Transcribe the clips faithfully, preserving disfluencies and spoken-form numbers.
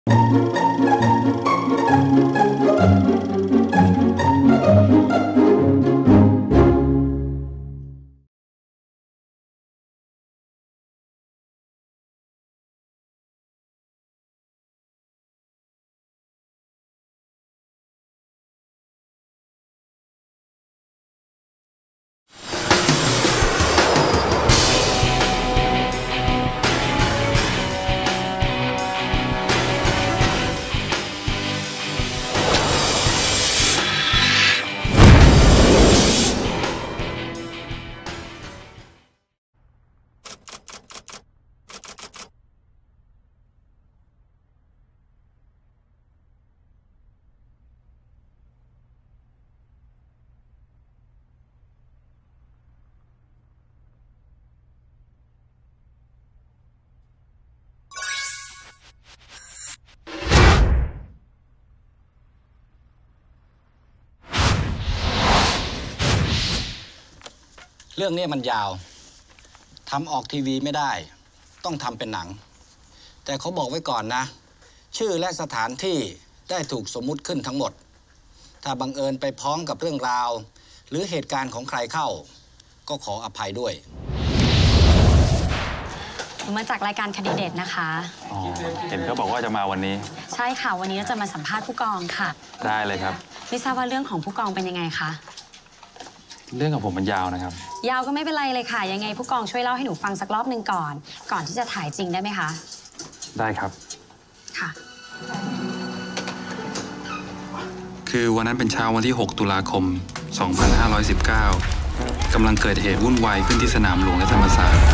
เรื่องนี้มันยาวทำออกทีวีไม่ได้ต้องทำเป็นหนังแต่เขาบอกไว้ก่อนนะชื่อและสถานที่ได้ถูกสมมุติขึ้นทั้งหมดถ้าบังเอิญไปพ้องกับเรื่องราวหรือเหตุการณ์ของใครเข้าก็ขออภัยด้วยมาจากรายการคดีเด็ดนะคะอ๋อเห็นเขาบอกว่าจะมาวันนี้ใช่ค่ะวันนี้เราจะมาสัมภาษณ์ผู้กองค่ะได้เลยครับไม่ทราบว่าเรื่องของผู้กองเป็นยังไงคะเรื่องของผมมันยาวนะครับยาวก็ไม่เป็นไรเลยค่ะยังไงผู้กองช่วยเล่าให้หนูฟังสักรอบหนึ่งก่อนก่อนที่จะถ่ายจริงได้ไหมคะได้ครับค่ะคือวันนั้นเป็นเช้าวันที่หกตุลาคมสองพันห้าร้อยสิบเก้ากำลังเกิดเหตุวุ่นวายขึ้นที่สนามหลวงและธรรมศาสตร์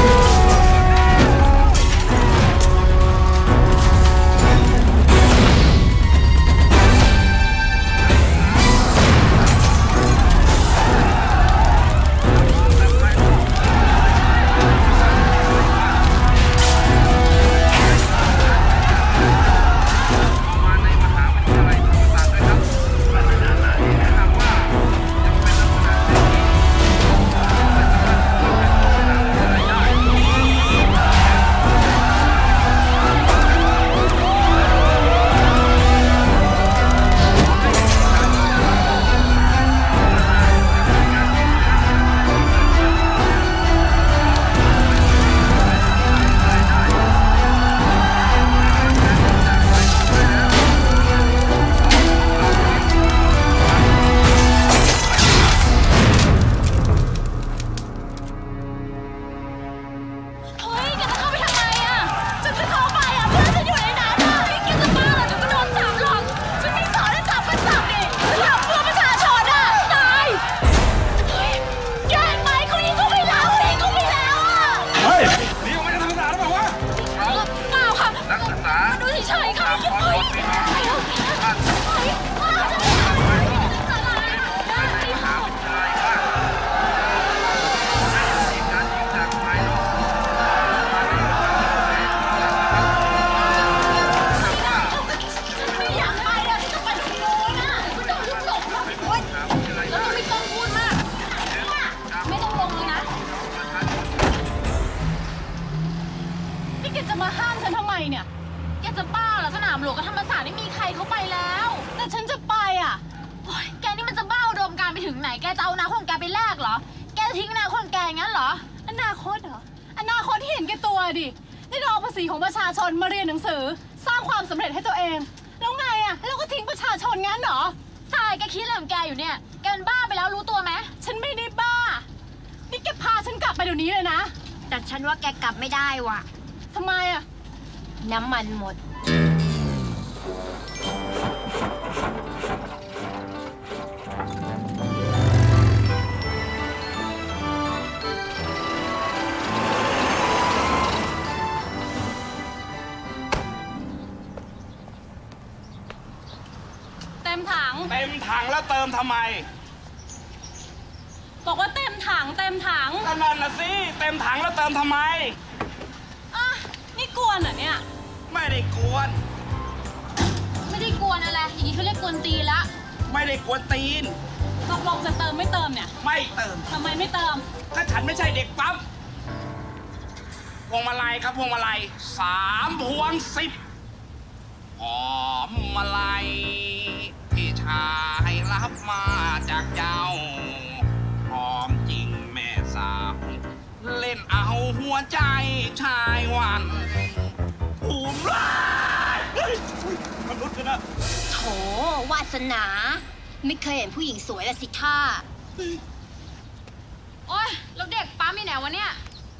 น้ำมันหมดเต็มถังเต็มถังแล้วเติมทำไมบอกว่าเต็มถังเต็มถังก็นั่นน่ะสิเต็มถังแล้วเติมทำไมอ่ะนี่กวนเหรอเนี่ยไม่ได้กวนไม่ได้กวนอะไรอย่างนี้เขาเรียกกวนตีละไม่ได้กวนตีนตกลงจะเติมไม่เติมเนี่ยไม่เติมทำไมไม่เติมถ้าฉันไม่ใช่เด็กปั๊มพวงมาลัยครับพวงมาลัยสามพวงสิบชายหวานภูมิร้ายเฮ้ยมนุษย์กันนะโถวาสนา ไม่เคยเห็นผู้หญิงสวยละสิท่าโอ๊ยแล้วเด็กปั๊มมีไหนวะเนี่ย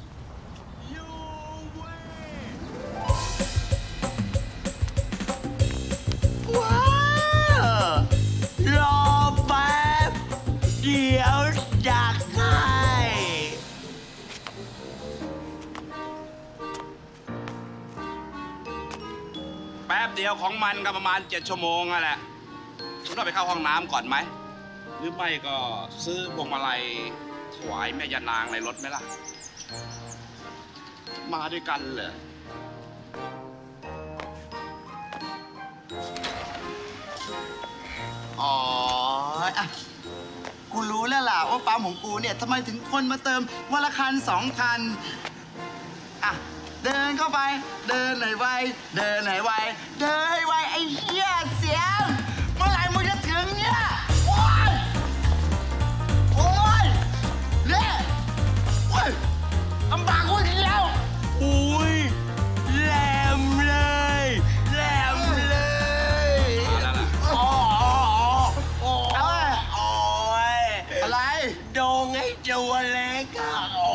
ว้าวรอแป๊บเดี๋ยวจักให้แป๊บเดียวของมันก็ประมาณเจ็ดชั่วโมงอะแหละคุณต้องไปเข้าห้องน้ำก่อนไหมหรือไม่ก็ซื้อพวงมาลัยถวายแม่ยานางในรถไหมล่ะมาด้วยกันเหรออ๋ออ่ะกูรู้แล้วล่ะว่าปั๊มของกูเนี่ยทำไมถึงคนมาเติมวันละคันสองคัน อ่ะ เดินเข้าไป เดินไหนไว เดินไหนไว เดินให้ไวไอ้เหี้ยเสียงเมื่อไหร่มึงจะถึงเนี่ย โอ๊ย โอ๊ยเละโอ๊ยลำบากกูอีกแล้วอุ้ยแหลมเลยแหลมเลยมาแล้วล่ะโอ้โอ้โอ้โอ้ยอะไรโดงไอ้ตัวเล็กอะโอ้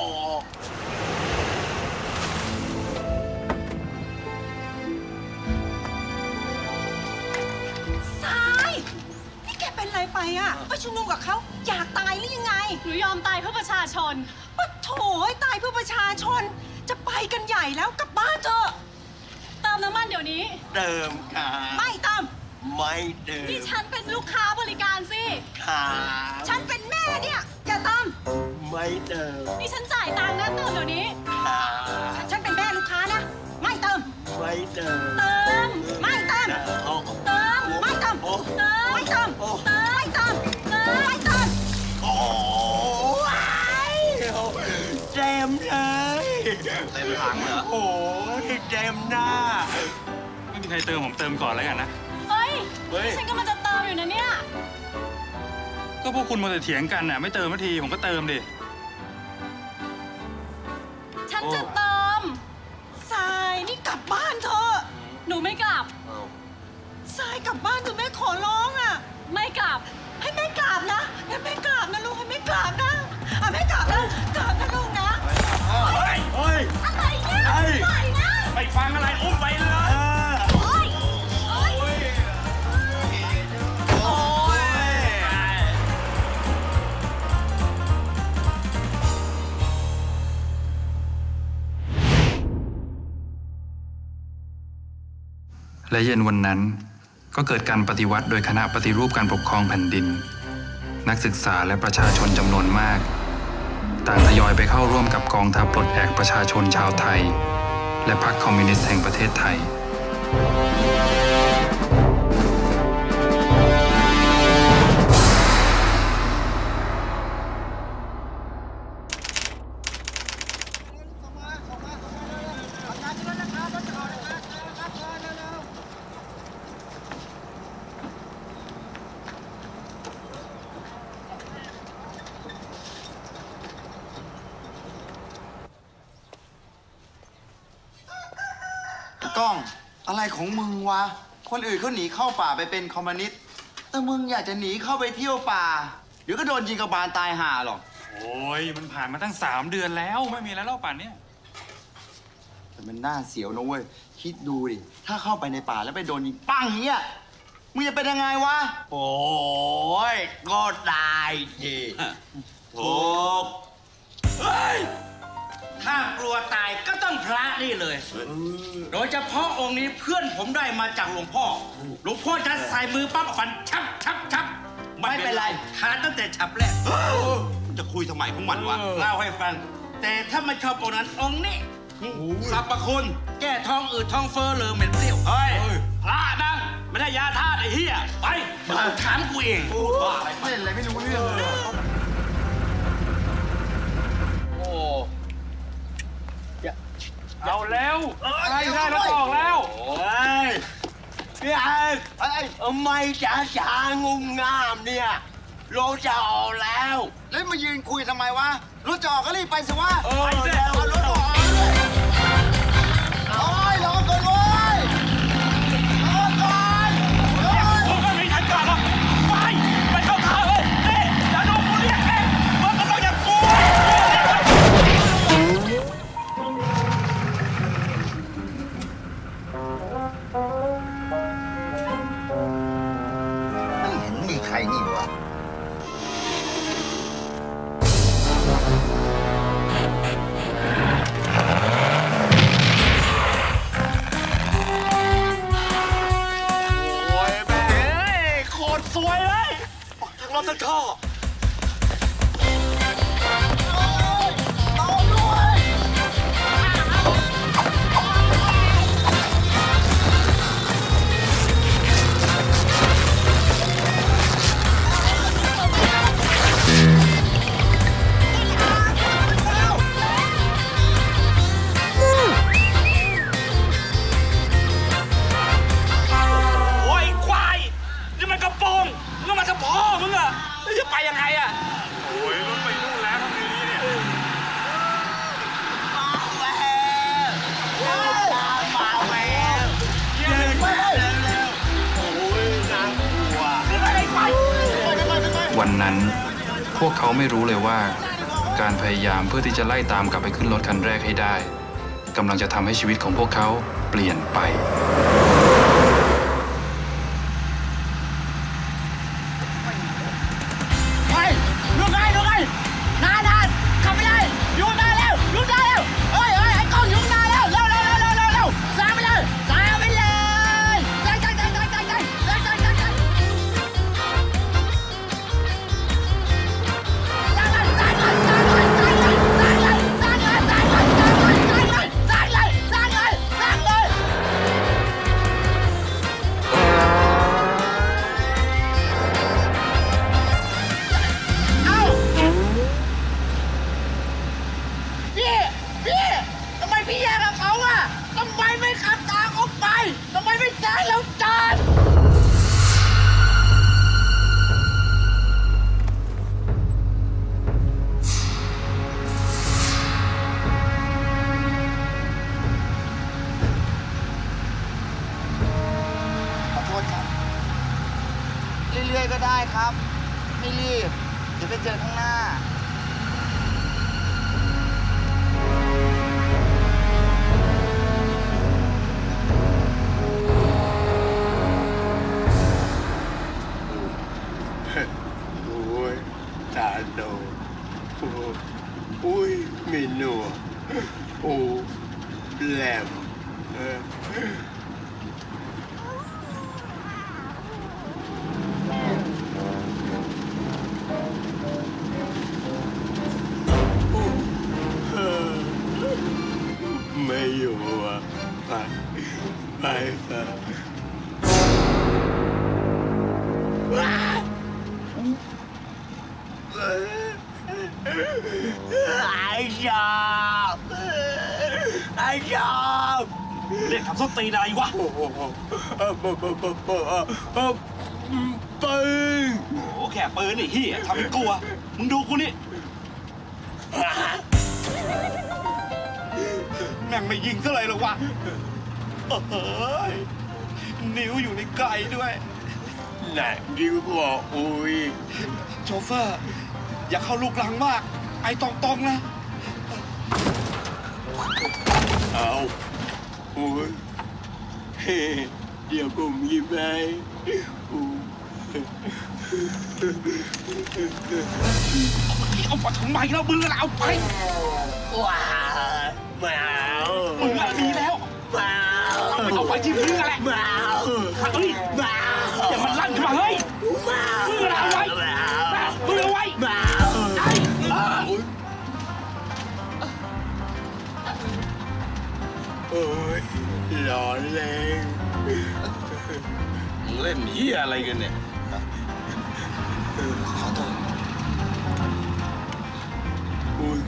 ทรายนี่แกเป็นอะไรไปอ่ะไปชุมนุมกับเขาอยากตายหรือยังไงหนูยอมตายเพื่อประชาชนปะโถยตายเพื่อประชาชน จะไปกันใหญ่แล้วกลับบ้านเถอะเติมน้ำมันเดี๋ยวนี้เติมค่ะไม่ตามไม่เติมนี่ฉันเป็นลูกค้าบริการสิค่ะฉันเป็นแม่เนี่ยอย่าตามไม่เติมนี่ฉันจ่ายตังค์นะเติมเดี๋ยวนี้ค่ะฉันเป็นแม่ลูกค้านะ ไม่เติมไม่เติมเติมไม่เติมโอ้เติมไม่เติมโอ้เติมไม่เติมเติมไม่เติมเติมไม่เติมโอ้ยเต็มเลยเต็มถังเหรอโอ้ยเต็มหน้าไม่มีใครเติมผมเติมก่อนแล้วกันนะเฮ้ยเฮ้ยนี่ฉันกำลังจะเติมอยู่นะเนี่ยก็พวกคุณมาแต่เถียงกันน่ะไม่เติมสักทีผมก็เติมดิฉันจะเติมทรายนี่กลับบ้านเถอะหนูไม่กลับทรายกลับบ้านเถอะแม่ขอร้องอ่ะไม่กลับให้แม่กราบนะให้แม่กราบนะลูกให้แม่กราบนะอ่ะแม่กราบนะกราบนะลูกนะเฮ้ยเฮ้ยอะไรเนี่ยเฮ้ยปล่อยนะไม่ฟังอะไรอุ้มไปเลยโอ๊ยโอ๊ยโอ้ยและเย็นวันนั้นก็เกิดการปฏิวัติโดยคณะปฏิรูปการปกครองแผ่นดิน นักศึกษาและประชาชนจำนวนมากต่างทยอยไปเข้าร่วมกับกองทัพปลดแอกประชาชนชาวไทย และพรรคคอมมิวนิสต์แห่งประเทศไทยกล้องอะไรของมึงวะ คนอื่นเขาหนีเข้าป่าไปเป็นคอมมิวนิสต์แต่มึงอยากจะหนีเข้าไปเที่ยวป่า เดี๋ยวก็โดนยิงกระบาลตายห่าหรอกโอ้ยมันผ่านมาตั้งสามเดือนแล้วไม่มีอะไรแล้วป่านเนี้ยแต่มันน่าเสียวนะเว้ย คิดดูดิ ถ้าเข้าไปในป่าแล้วไปโดนยิงปังเงี้ย มึงจะเป็นยังไงวะ โอ้ยก็ตายดิถูกเฮ้ย ถ้ากลัวตายก็ต้องพระนี่เลย โดยเฉพาะองค์นี้เพื่อนผมได้มาจากหลวงพ่อ หลวงพ่อจะใส่มือปั๊บฟันชับชับชับไม่เป็นไรทานตั้งแต่ฉับแรกจะคุยทำไมของมันวะเล่าให้ฟัง แต่ถ้าไม่ชอบองค์นั้นองค์นี้สรรพคุณ แก้ท้องอืดท้องเฟ้อเลยเหม็นเปรี้ยวเฮ้ย พระนะไม่ได้ยาธาตุไอ้เหี้ย ไปมาถามกูเองบ้าอะไรเล่นอะไรไม่รู้เรื่องเลยโอ้เอาแล้วอะไรได้แล้วออกแล้วเฮ้ยพี่ไอ้ไอ้ทำไมจ๋าจ๋างุ่มงามเนี่ยรถจะออกแล้ว แล้วมายืนคุยทำไมวะ รถจะออกก็รีบไปสิวะไปสิเอารถออกเลยใครนี่วะโอ้ยแม่เอ้ยโคตรสวยเลยทั้งรถทั้งท่อไปยังไงอะโอ้ยรถไปนู่นแล้วทำไงดีเนี่ยมาแล้วมาแล้วเย็นมาแล้วโอ้ยน่ากลัววันนั้นพวกเขาไม่รู้เลยว่าการพยายามเพื่อที่จะไล่ตามกลับไปขึ้นรถคันแรกให้ได้กำลังจะทำให้ชีวิตของพวกเขาเปลี่ยนไปเรื่อยๆก็ได้ครับไม่รีบเดี๋ยวไปเจอข้างหน้าโอ้ยตาโตโอ้ยมีหนวดโอ้แหลมไม่อยู่อ่ะไปไปค่ะไอ้ชอบไอ้ชอบเรียกทำส้นตีนอะไรวะปืนโอ้แค่ปืนไอ้เหี้ยทำเป็นกลัวมึงดูกูนี่แม่งไม่ยิงเท่าไหร่หรอกวะเฮ้ยนิ้วอยู่ในไก่ด้วยไหนดิ้วบอกอุ้ยโชเฟอร์อย่าเข้าลูกหลังมากไอ้ตรงๆนะเอาโอ้ยเดี๋ยวผมยิ้มให้เอาไปทำไมเรามึงก็เอาไปว้าวมามึงอะดีแล้วมาเอาไปที่มึงอะไรมาเฮ้ยมาอย่ามันลั่นขึ้นมาเฮ้ยมึงเอาไว้มึงเอาไว้มาโอ้ยหล่อแรงมึงเล่นเหี้ยอะไรกันเนี่ยขอโทษอุ้ย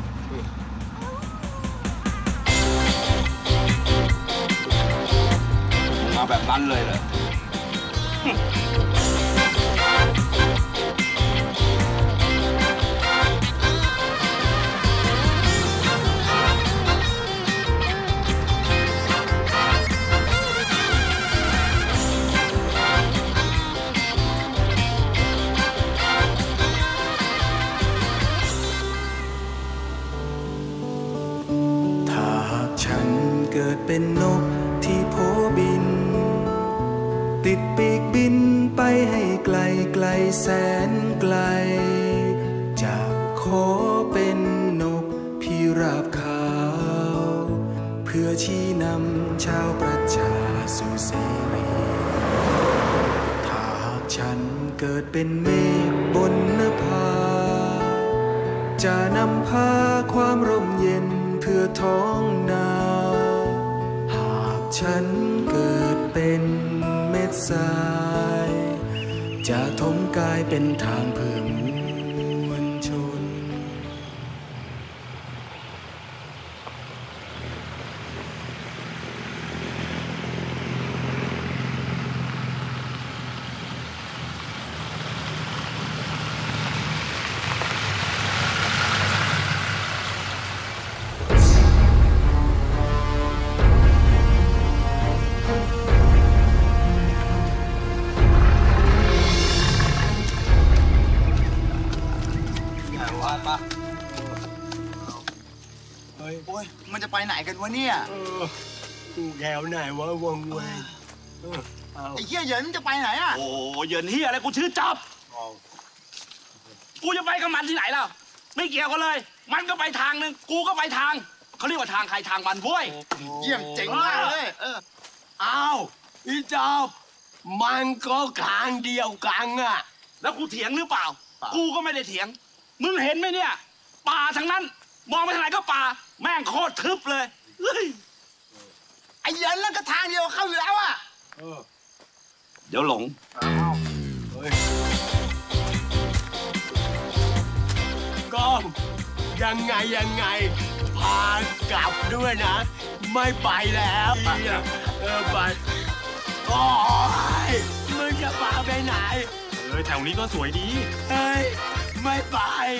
มาแบบนั้นเลยเหรอเกิดเป็นนกที่โผบินติดปีกบินไปให้ไกลไกลแสนไกลจะขอเป็นนกพิราบขาวเพื่อชี้นำชาวประชาสู่เสรีถ้าหากฉันเกิดเป็นเมฆบนนภาจะนำพาความร่มเย็นเพื่อท้องนาหากฉันเกิดเป็นเม็ดทรายจะถมกายเป็นทางเพื่อมวลชนโอ้ยมันจะไปไหนกันวะเนี่ยแถวไหนวะวงเวงไอ้เหี้ยเหยินมันจะไปไหนอ่ะโอ้เหยินเหี้ยอะไรกูชื่อจับกูจะไปกับมันที่ไหนล่ะไม่เกี่ยวกันเลย มันก็ไปทางนึงกูก็ไปทางเขาเรียกว่าทางใครทางมันบ้วยเยี่ยมเจ๋งมากเลยเอออ้าวพี่จับมันก็ทางเดียวกันอ่ะแล้วกูเถียงหรือเปล่ากูก็ไม่ได้เถียงมึงเห็นไหมเนี่ยป่าทั้งนั้นมองไปทางไหนก็ป่าแม่งโคตรทึบเลยไอ้เหยินแล้วก็ทางเดียวเข้าอยู่แล้วอ่ะเดี๋ยวหลงก้องยังไงยังไงพากลับด้วยนะไม่ไปแล้วเออไปโอ้ยมึงจะพาไปไหนเออแถวนี้ก็สวยดีเฮ้ยไม่ไป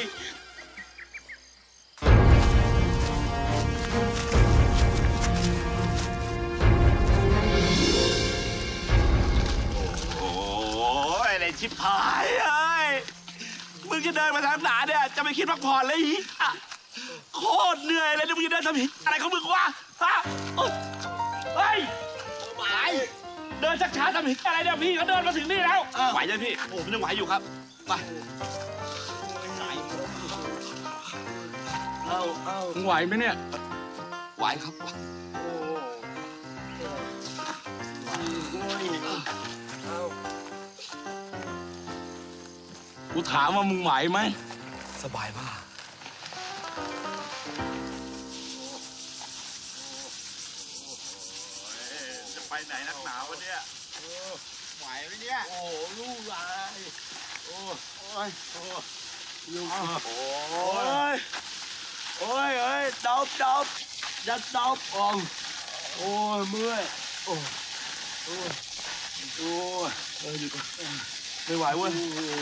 ไอ้ชิบหายเอ้ยมึงจะเดินมาทางไหนเนี่ยจะไม่คิดพักผ่อนเลยฮิโคตรเหนื่อยเลยมึงจะเดินทำหิอะไรของมึงวะฮะเฮ้ยไหวเดินช้าๆทำหิอะไรเนี่ยพี่เขาเดินมาถึงนี่แล้วไหวยังพี่โอ้ผมยังไหวอยู่ครับไปเอาเอามึงไหวไหมเนี่ยไหวครับกูถามว่ามึงไหวไหมสบายมากจะไปไหนนักหนาวะเนี่ยไหวไหมเนี่ยโอ้ลูกลายโอ้โอ้ยโอ้ลูกโอ้ยโอ้ยเอ้ยดอบดอบยัดดอบอ่องโอ้ยเมื่อยโอ้โอ้โอ้เออดีกว่าไม่ไหวเว้ย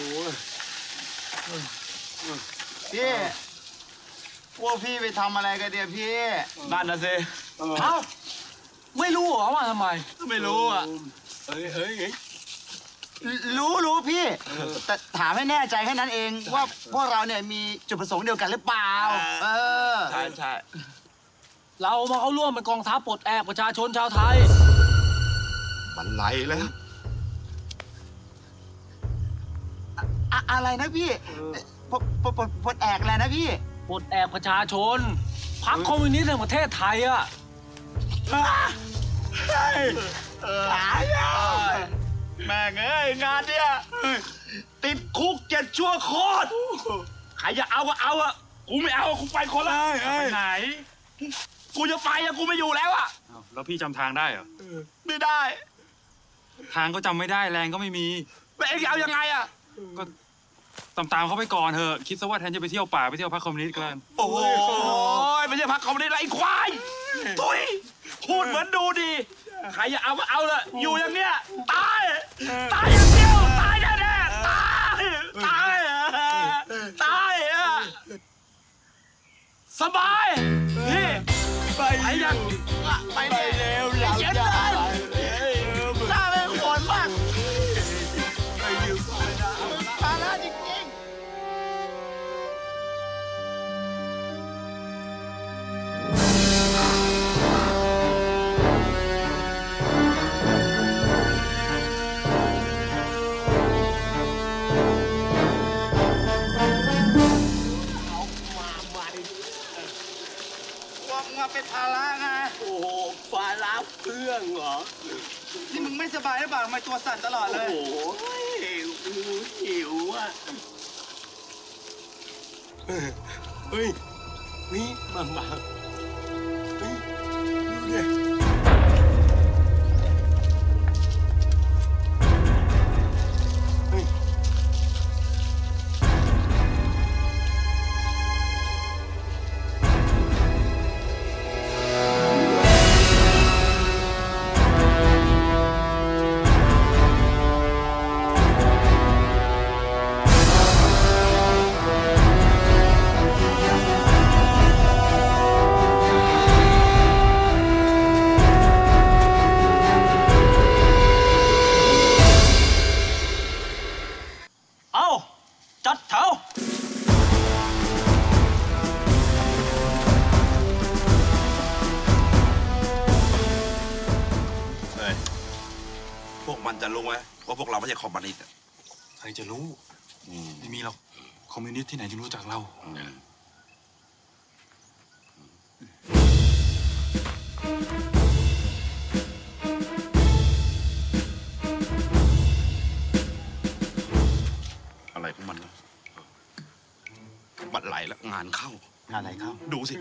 พี่พวกพี่ไปทำอะไรกันเดี๋ยวพี่นั่นนะสิเอ้าไม่รู้เหรอว่าทำไมไม่รู้อ่ะเฮ้ยเฮ้ยรู้รู้พี่แต่ถามให้แน่ใจแค่นั้นเองว่าพวกเราเนี่ยมีจุดประสงค์เดียวกันหรือเปล่าเออใช่ใช่เรามาเข้าร่วมเป็นกองทัพปลดแอกประชาชนชาวไทยบันไลแล้วอะไรนะพี่ปลดปลดปลดแอกอะไรนะพี่ปลดแอกประชาชนพรรคคอมมิวนิสต์แห่งประเทศไทยอ่ะตายแม่งเอ้ยงานเนี่ยติดคุกเจ็ดชั่วโคตรใครจะเอาก็เอาอะกูไม่เอากูไปคนละไปไหนกูจะไปอะกูไม่อยู่แล้วอะแล้วพี่จำทางได้เหรอไม่ได้ทางก็จำไม่ได้แรงก็ไม่มีแล้วเอ็งเอายังไงอะก็ตามตามเขาไปก่อนเถอะคิดซะว่าแทนจะไปเที่ยวป่าไปเที่ยวพรรคคอมมิวนิสต์กันโอ้ยไม่ใช่พรรคคอมมิวนิสต์ไรควายทุยพูดเหมือนดูดีใครจะเอาก็เอาเลยอยู่อย่างเนี้ยตายตายอย่างเดียวตายแน่ๆตายตายตายสบายพี่ไปยังไปเร็วหลับยาตาเป็นขนมากไปอยู่ภาระจริงๆงเหรอนี่มึงไม่สบายหรือเปล่าทำไมตัวสั่นตลอดเลยโอ้ยหิวอ่ะเฮ้ยนี่บางบางเฮ้ยดูดิจะรู้ไหมว่าพวกเราไม่ใช่คอมมิวนิสต์ใครจะรู้ไม่มีหรอกคอมมิวนิสต์ที่ไหนจะรู้จักเราอะไรของมันนะบัดไหลแล้วงานเข้างานไหนเข้าดูสิ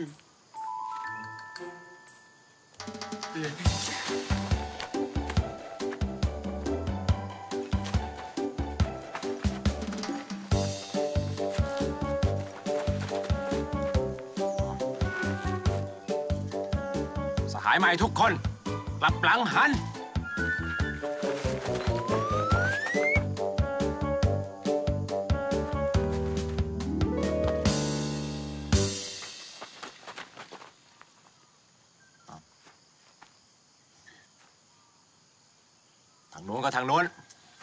หายใหม่ทุกคนกลับหลังหันทางโน้นก็ทางโน้น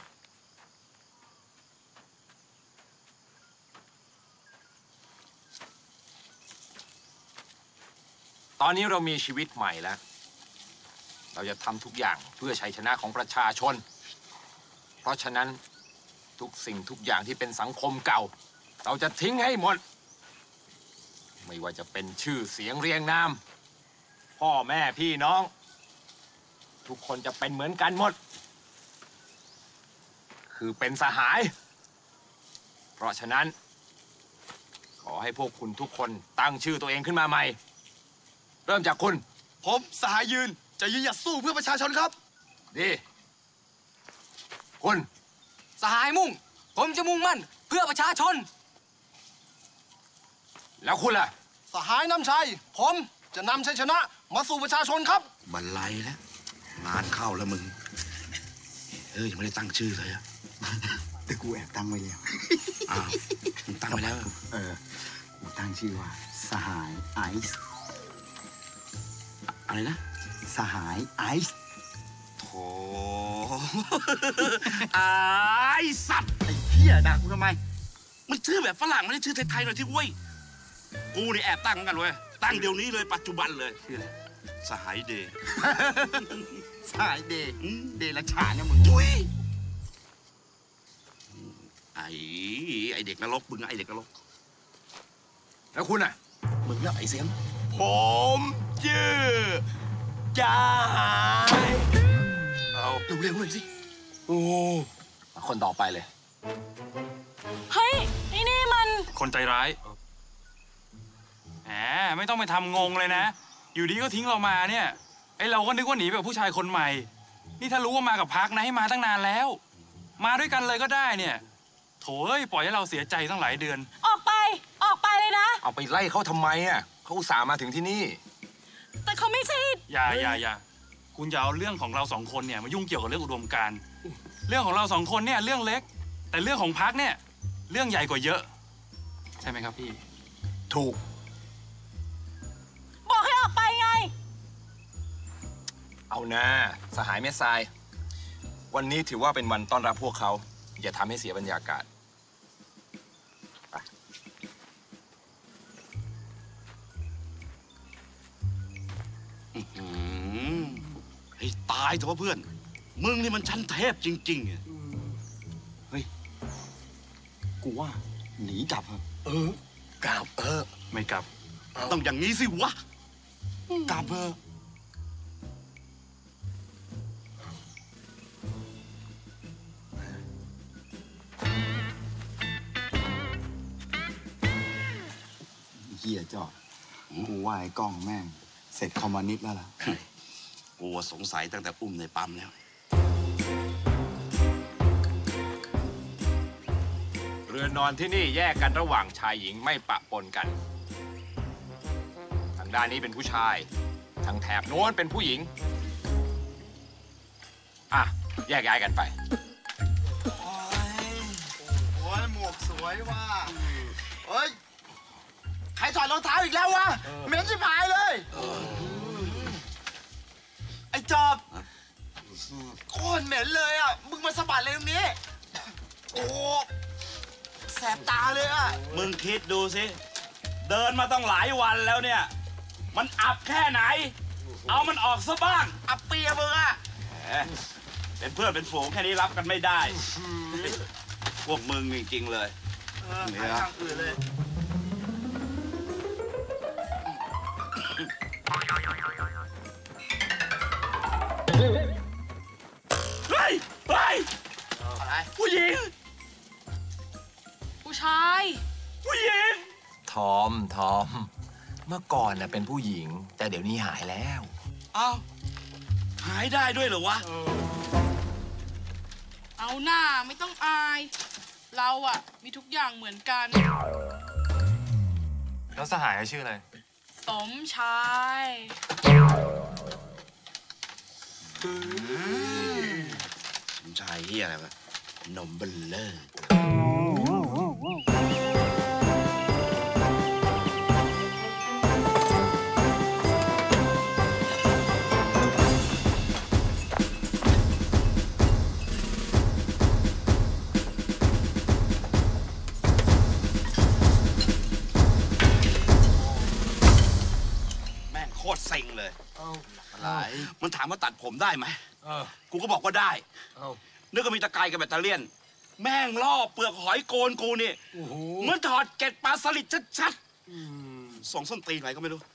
ตอนนี้เรามีชีวิตใหม่แล้วเราจะทำทุกอย่างเพื่อชัยชนะของประชาชนเพราะฉะนั้นทุกสิ่งทุกอย่างที่เป็นสังคมเก่าเราจะทิ้งให้หมดไม่ว่าจะเป็นชื่อเสียงเรียงนามพ่อแม่พี่น้องทุกคนจะเป็นเหมือนกันหมดคือเป็นสหายเพราะฉะนั้นขอให้พวกคุณทุกคนตั้งชื่อตัวเองขึ้นมาใหม่เริ่มจากคุณผมสหายยืนจะยืนหยัดสู้เพื่อประชาชนครับดีคุณสหายมุ่งผมจะมุ่งมั่นเพื่อประชาชนแล้วคุณล่ะสหายนำชัยผมจะนำชัยชนะมาสู่ประชาชนครับบรรลัยแล้วงานเข้าแล้วมึงเออยังไม่ได้ตั้งชื่อเลยอะแต่กูแอบตั้งไว้แล้วอ้าวมึงตั้งไว้แล้วเออกูตั้งชื่อว่าสหายไอซ์อะไรนะสหายไอซ์โธ่ไอสัตว์ไอ้เหี้ยด่ากูทำไมมันชื่อแบบฝรั่งไม่ได้ชื่อไทยๆหน่อยที่เว้ยกูนี่แอบตั้งกันเว้ยตั้งเดี๋ยวนี้เลยปัจจุบันเลยชื่ออะไรสหายเดย์สหายเดย์เดย์ละฉานเนี่ยมึงจุ้ยไอ้ไอเด็กนรกมึงไอเด็กนรกแล้วคุณอ่ะมึงเนี่ยไอเสียงผมชื่อจ่าหายเอาเร็วๆเลยสิโอ้คนต่อไปเลยเฮ้ยไอ้นี่มันคนใจร้ายแหมไม่ต้องไปทำงงเลยนะอยู่ดีก็ทิ้งเรามาเนี่ยไอเราก็นึกว่าหนีไปกับผู้ชายคนใหม่นี่ถ้ารู้ว่ามากับพักนะให้มาตั้งนานแล้วมาด้วยกันเลยก็ได้เนี่ยโถ่เอ้ยปล่อยให้เราเสียใจตั้งหลายเดือนออกไปออกไปเลยนะเอาไปไล่เขาทำไมอ่ะเขาอุตส่าห์มาถึงที่นี่แต่เขาไม่ใช่อย่าอย่าอย่าคุณจะเอาเรื่องของเราสองคนเนี่ยมายุ่งเกี่ยวกับเรื่องอุดมการณ์เรื่องของเราสองคนเนี่ยเรื่องเล็กแต่เรื่องของพรรคเนี่ยเรื่องใหญ่กว่าเยอะใช่ไหมครับพี่ถูกบอกให้ออกไปไงเอานะสหายเมสไซวันนี้ถือว่าเป็นวันต้อนรับพวกเขาอย่าทำให้เสียบรรยากาศไอ้ตายเถอะเพื่อนมึงนี่มันชั้นเทพจริงๆเฮ้ยกูว่าหนีกลับเออกลับเออไม่กลับต้องอย่างนี้สิวะกลับเออฮียจ้อกูว่าไอ้กล้องแม่งเสร็จคอมมิวนิสต์แล้วล่ะกูสงสัยตั้งแต่อุ้มในปั๊มแล้วเรือนนอนที่นี่แยกกันระหว่างชายหญิงไม่ปะปนกันทางด้านนี้เป็นผู้ชายทางแถบโน้นเป็นผู้หญิงอ่ะแยกย้ายกันไปโอ้ยโอ้ยหมวกสวยว่ะเฮ้ยใครถอดรองเท้าอีกแล้ววะเหม็นชิบหายเลยไอ้จอบโคตรเหม็นเลยอ่ะมึงมาสะบัดเลยตรงนี้โอ้แสบตาเลยอ่ะมึงคิดดูสิเดินมาต้องหลายวันแล้วเนี่ยมันอับแค่ไหนเอามันออกซะบ้างอับเปียมึงอ่ะเป็นเพื่อนเป็นฝูงแค่นี้รับกันไม่ได้พวกมึงจริงๆเลยหาทางอื่นเลยเฮ้ยเฮ้ยอะไรผู้หญิงผู้ชายผู้หญิงทอมทอมเมื่อก่อนน่ะเป็นผู้หญิงแต่เดี๋ยวนี้หายแล้วอ้าวหายได้ด้วยเหรอวะเอาหน้าไม่ต้องอายเราอะมีทุกอย่างเหมือนกันแล้วสหายชื่ออะไรสมชายสมชายเฮียอะไรวะนมเบลเลอร์โคตรเซ็งเลยอะไรมันถามว่าตัดผมได้ไหมกูก็บอกว่าได้นึกว่ามีตะไคร้กับแบตเตอรี่แม่งล่อเปลือกหอยโกนกูนี่เหมือนถอดเกล็ดปลาสลิดชัดๆส่งส้นตีนไหนก็ไม่รู้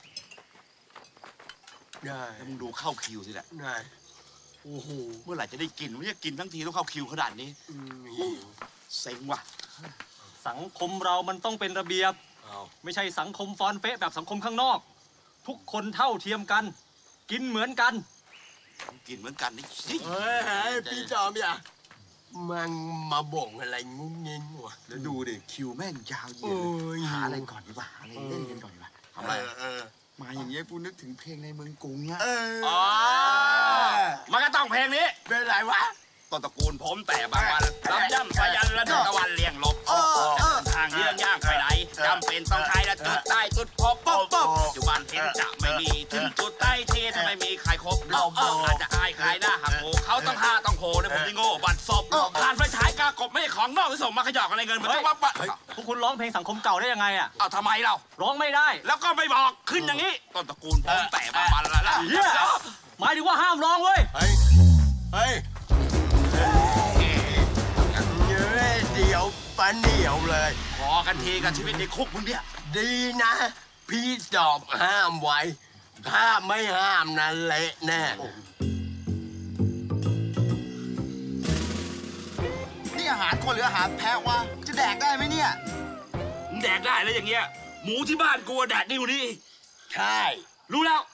ได้มึงดูเข้าคิวสิแหละได้โอ้โหเมื่อไหร่จะได้กินไม่ได้กินทั้งทีต้องเข้าคิวขนาดนี้เซ็งว่ะสังคมเรามันต้องเป็นระเบียบไม่ใช่สังคมฟอนเฟะแบบสังคมข้างนอกทุกคนเท่าเทียมกันกินเหมือนกันกินเหมือนกันนี่สิเฮ้ยพี่จอมอย่ามันมาบ่งอะไรงุ้งงิ้งวะแล้วดูดิคิวแม่งยาวเย็นหาอะไรก่อนดีกว่าหาอะไรเล่นกันก่อนดีกว่าทำอะไรมาอย่างเงี้ยกูนึกถึงเพลงในเมืองกรุงอะอ๋อมันก็ต้องเพลงนี้เป็นไรวะต้นตระกูลผมแต่บางวันรับย่ำสายันและตะวันเลี้ยงลบทางเยื่อย่างไปไหนจำเป็นต้องใช้และจุดใต้จุดพบอยู่บ้านเพ็ญจะไม่มีถึงจุดใต้เทถ้าไม่มีใครครบเราอาจจะอายใครหน้าหักโหเขาต้องห้าต้องโหในผมที่โง่บัดศพทานไฟฉายกากบไม่ใช่ของนอกที่ส่งมาขยอกกันในเงินมันต้องว่าพวกคุณร้องเพลงสังคมเก่าได้ยังไงอ่ะเอาทำไมเราร้องไม่ได้แล้วก็ไม่บอกขึ้นอย่างนี้ต้นตระกูลผมแต่บางวันละหมายถึงว่าห้ามร้องเว้ยเฮ้ยเฮ้ยเดี๋ยวปะเหนียวเลยพอกันทีกับชีวิตในคุกมึงเนี่ยดีนะพี่จอบห้ามไว้ถ้าไม่ห้ามนั้นเละแน่นี่อาหารคนหรืออาหารแพะวะจะแดกได้ไหมเนี่ยมึงแดกได้แล้วอย่างเงี้ยหมูที่บ้านกูแดกดีกว่านี้ใช่รู้แล้ว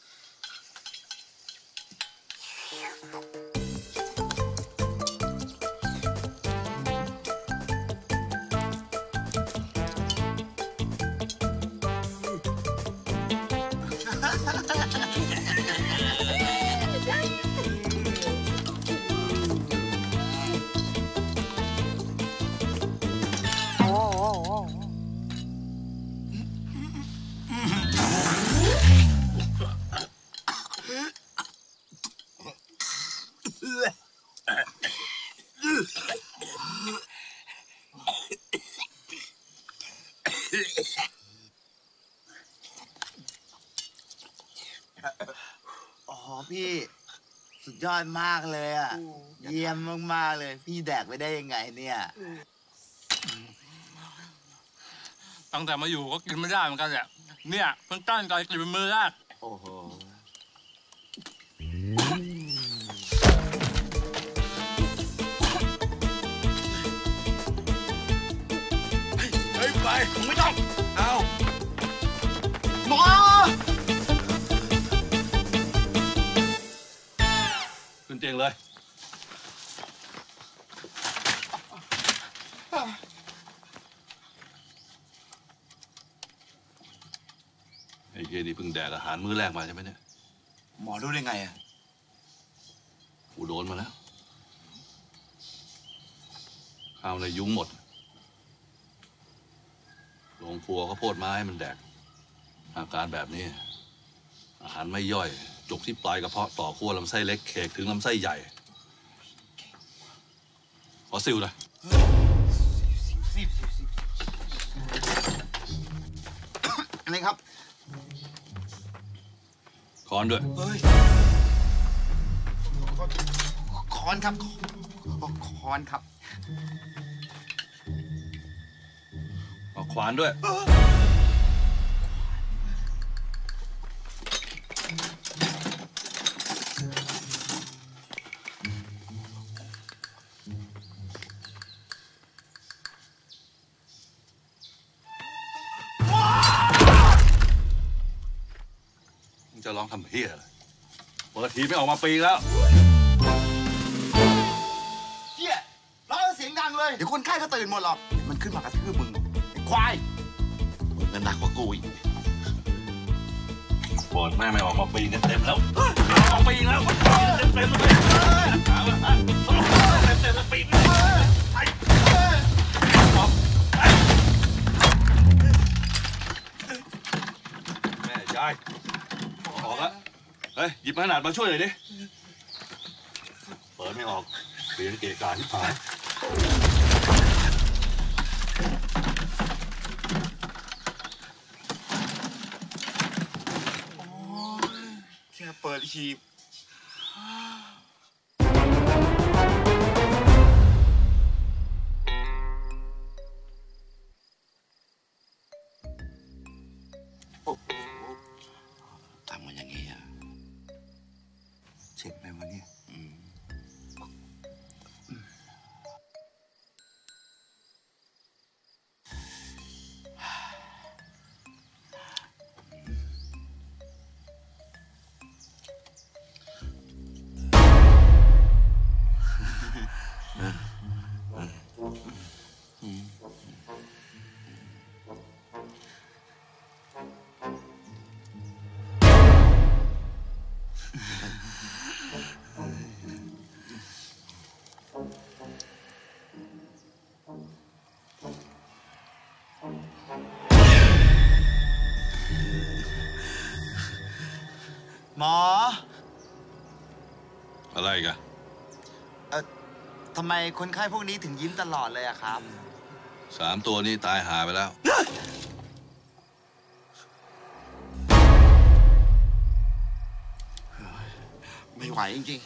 อ๋อพี่สุดยอดมากเลยอ่ะเยี่ยมมากๆเลยพี่แดกไปได้ยังไงเนี่ยตั้งแต่มาอยู่ก็กินไม่ได้เหมือนกันแหละเนี่ยเพิ่งตั้งใจกินเป็นมื้อแรกโอ้โหเฮ้ยไปไม่ต้องเอาหมอขึ้นเตียงเลยไอ้เกนี่เพิ่งแดกอาหารมื้อแรกมาใช่ไหมเนี่ยหมอรู้ได้ไงอ่ะกูโดนมาแล้วข้าวในยุ้งหมดโรงครัวก็โพดมาให้มันแดกอาการแบบนี้อาหารไม่ย่อยจุกที่ปลายกระเพาะต่อขั้วลำไส้เล็กเขกถึงลำไส้ใหญ่ขอซิวหน่อยอะไรครับคอนด้วยคอนครับคอนครับเอาขวานด้วยจะร้องทำเฮียอะไรเปิดทีไม่ออกมาปีแล้วเฮียร้องเสียงดังเลยเดี๋ยวคนไข้ก็ตื่นหมดหรอกมันขึ้นมากระทืบมึงไอ้ควายมึงก็หนักกว่ากูอีกบอดแม่ไม่ออกมาปีกันเต็มแล้วออกปีแล้วเต็มเต็มเลยเต็มเต็มปีแม่ยายออกแล้วเฮ้ยหยิบขนาดมาช่วยหน่อยดิเปิดไม่ออกเปลี่ยนเกะกะที่ผายแค่เปิดหีบทำกันอย่างนี้อ่ะเช็คไหมวะเนี่ยหมออะไรกันเออทำไมคนไข้พวกนี้ถึงยิ้มตลอดเลยอะครับสามตัวนี้ตายหาไปแล้วไม่ไหวจริง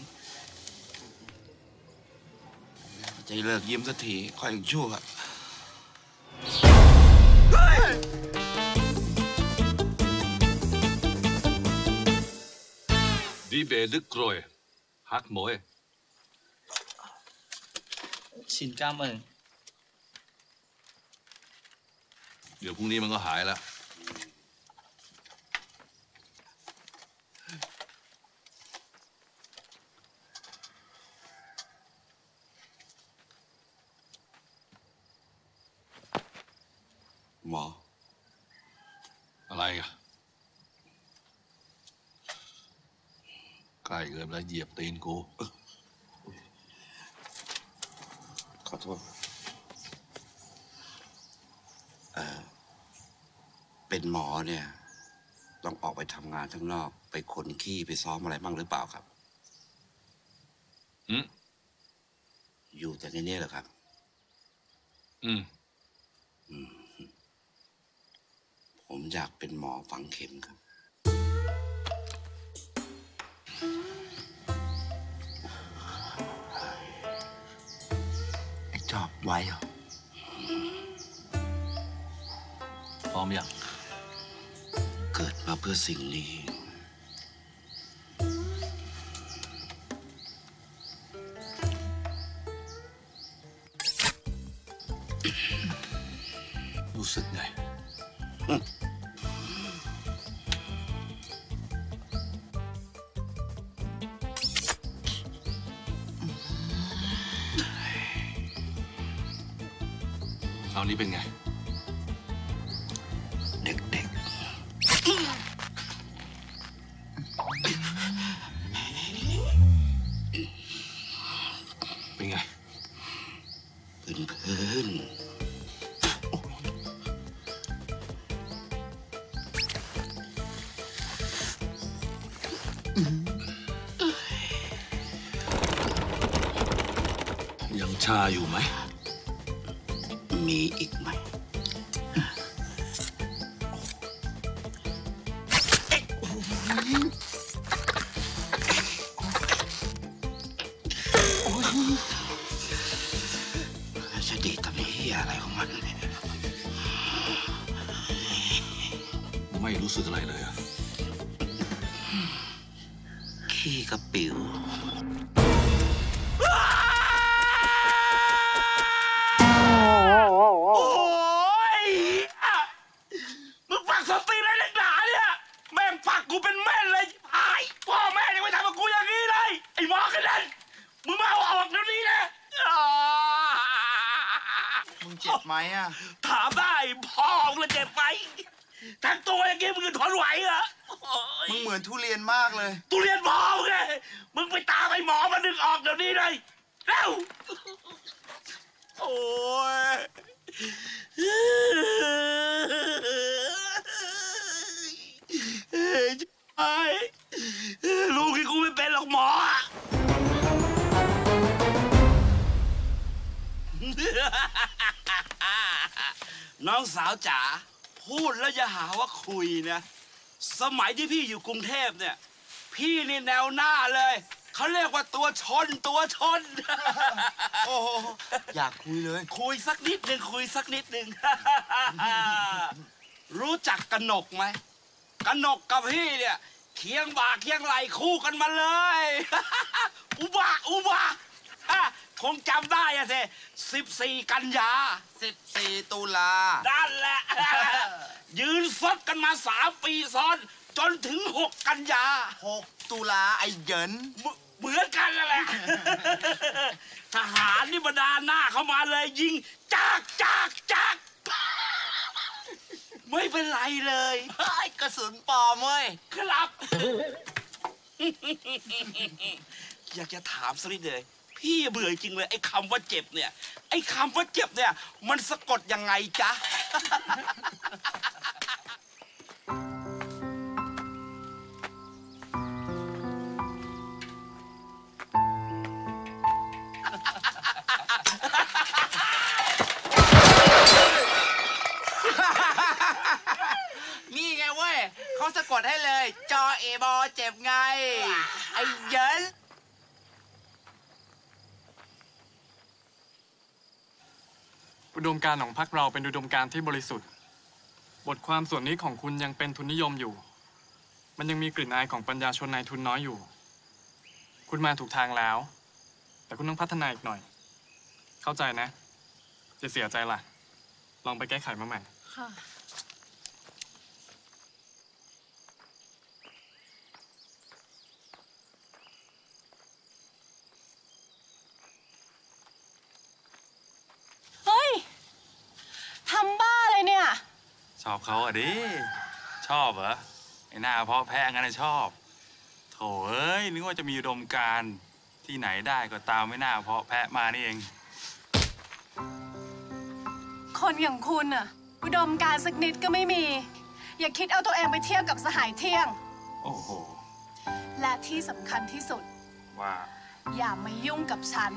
ๆใจเลิกยิ้มสักทีค่อยชั่วดีเบดึกโกรยฮักโมยชินจ้ามึงเดี๋ยวพรุ่งนี้มันก็หายแล้วหมออะไรกันใกล้เกินแล้วเหยียบตีนกูขอโทษเออเป็นหมอเนี่ยต้องออกไปทำงานข้างนอกไปขนขี้ไปซ้อมอะไรบ้างหรือเปล่าครับอืมอยู่แต่ในนี้เหรอครับอืมอืมผมอยากเป็นหมอฝังเข็มครับไอ้จอบไว้เหรอพร้อมยังเกิดมาเพื่อสิ่งนี้รู้สึกไงคราวนี้เป็นไงเด็กๆเป็นไงพื้นๆยังชาอยู่ไหมมีอีกไหมจะดีทำเหี้ยอะไรของมันไม่รู้สึกอะไรเลยอะขี้กระปิวมึงฝักสติอะไรนักหนาเนี่ยแม่งฝักกูเป็นแม่เลยหายพ่อแม่ยังไม่ทำกับกูอย่างนี้เลยไอ้หมอกันนั่นมึงมาเอาออกเดี๋ยวนี้นะมึงเจ็บไหมอ่ะถามได้พ่อมึงจะเจ็บไหมทั้งตัวอย่างงี้มึงจะทนไหวเหรอมึงเหมือนทุเรียนมากเลยทุเรียนหมอไงมึงไปตามไอ้หมอมาดึงออกเดี๋ยวนี้เลยเร็วโอ้ยเฮ้ยไอ้ลูกที่กูไม่เป็นหรอกหมอน้องสาวจ๋าพูดแล้วอย่าหาว่าคุยนะสมัยที่พี่อยู่กรุงเทพเนี่ยพี่นี่แนวหน้าเลยเขาเรียกว่าตัวชนตัวชนโอ้โหอยากคุยเลยคุยสักนิดหนึ่งคุยสักนิดหนึ่ง รู้จักกนกไหมกนกกับพี่เนี่ยเคียงบ่าเคียงไหลคู่กันมาเลย อุบะอุบะคงจำได้อะสิสิบสี่กันยาสิบสี่ตุลาด้านแหละ ยืนซดกันมาสามปีซ้อนจนถึงหกกันยาหกตุลาไอ้เหยินเหมือนกันนั่นแหละ ทหารนี่บรรดาหน้าเข้ามาเลยยิงจากจากจากไม่เป็นไรเลยกระสุนปลอมเว้ยครับ อยากจะถามสักนิดเลยพี่เบื่อจริงเลยไอ้คำว่าเจ็บเนี่ยไอ้คำว่าเจ็บเนี่ยมันสะกดยังไงจ๊ะนี่ไงเว้ยเขาสะกดให้เลยจอเอบอเจ็บไงไอ้เหยินอุดมการณ์ของพรรคเราเป็นอุดมการณ์ที่บริสุทธิ์บทความส่วนนี้ของคุณยังเป็นทุนนิยมอยู่มันยังมีกลิ่นอายของปัญญาชนนายทุนน้อยอยู่คุณมาถูกทางแล้วแต่คุณต้องพัฒนาอีกหน่อยเข้าใจนะจะเสียใจล่ะลองไปแก้ไขมาใหม่ค่ะทำบ้าอะไรเนี่ยชอบเขาอ่ะดิชอบเหรอไอ้หน้าเพาะแพะงั้นชอบโถเอ้ยนึกว่าจะมีอุดมการณ์ที่ไหนได้ก็ตามไม่น่าเพาะแพะมานี่เองคนอย่างคุณอะอุดมการณ์สักนิดก็ไม่มีอย่าคิดเอาตัวเองไปเทียบกับสหายเที่ยงโอ้โหและที่สำคัญที่สุดว่าอย่ามายุ่งกับฉัน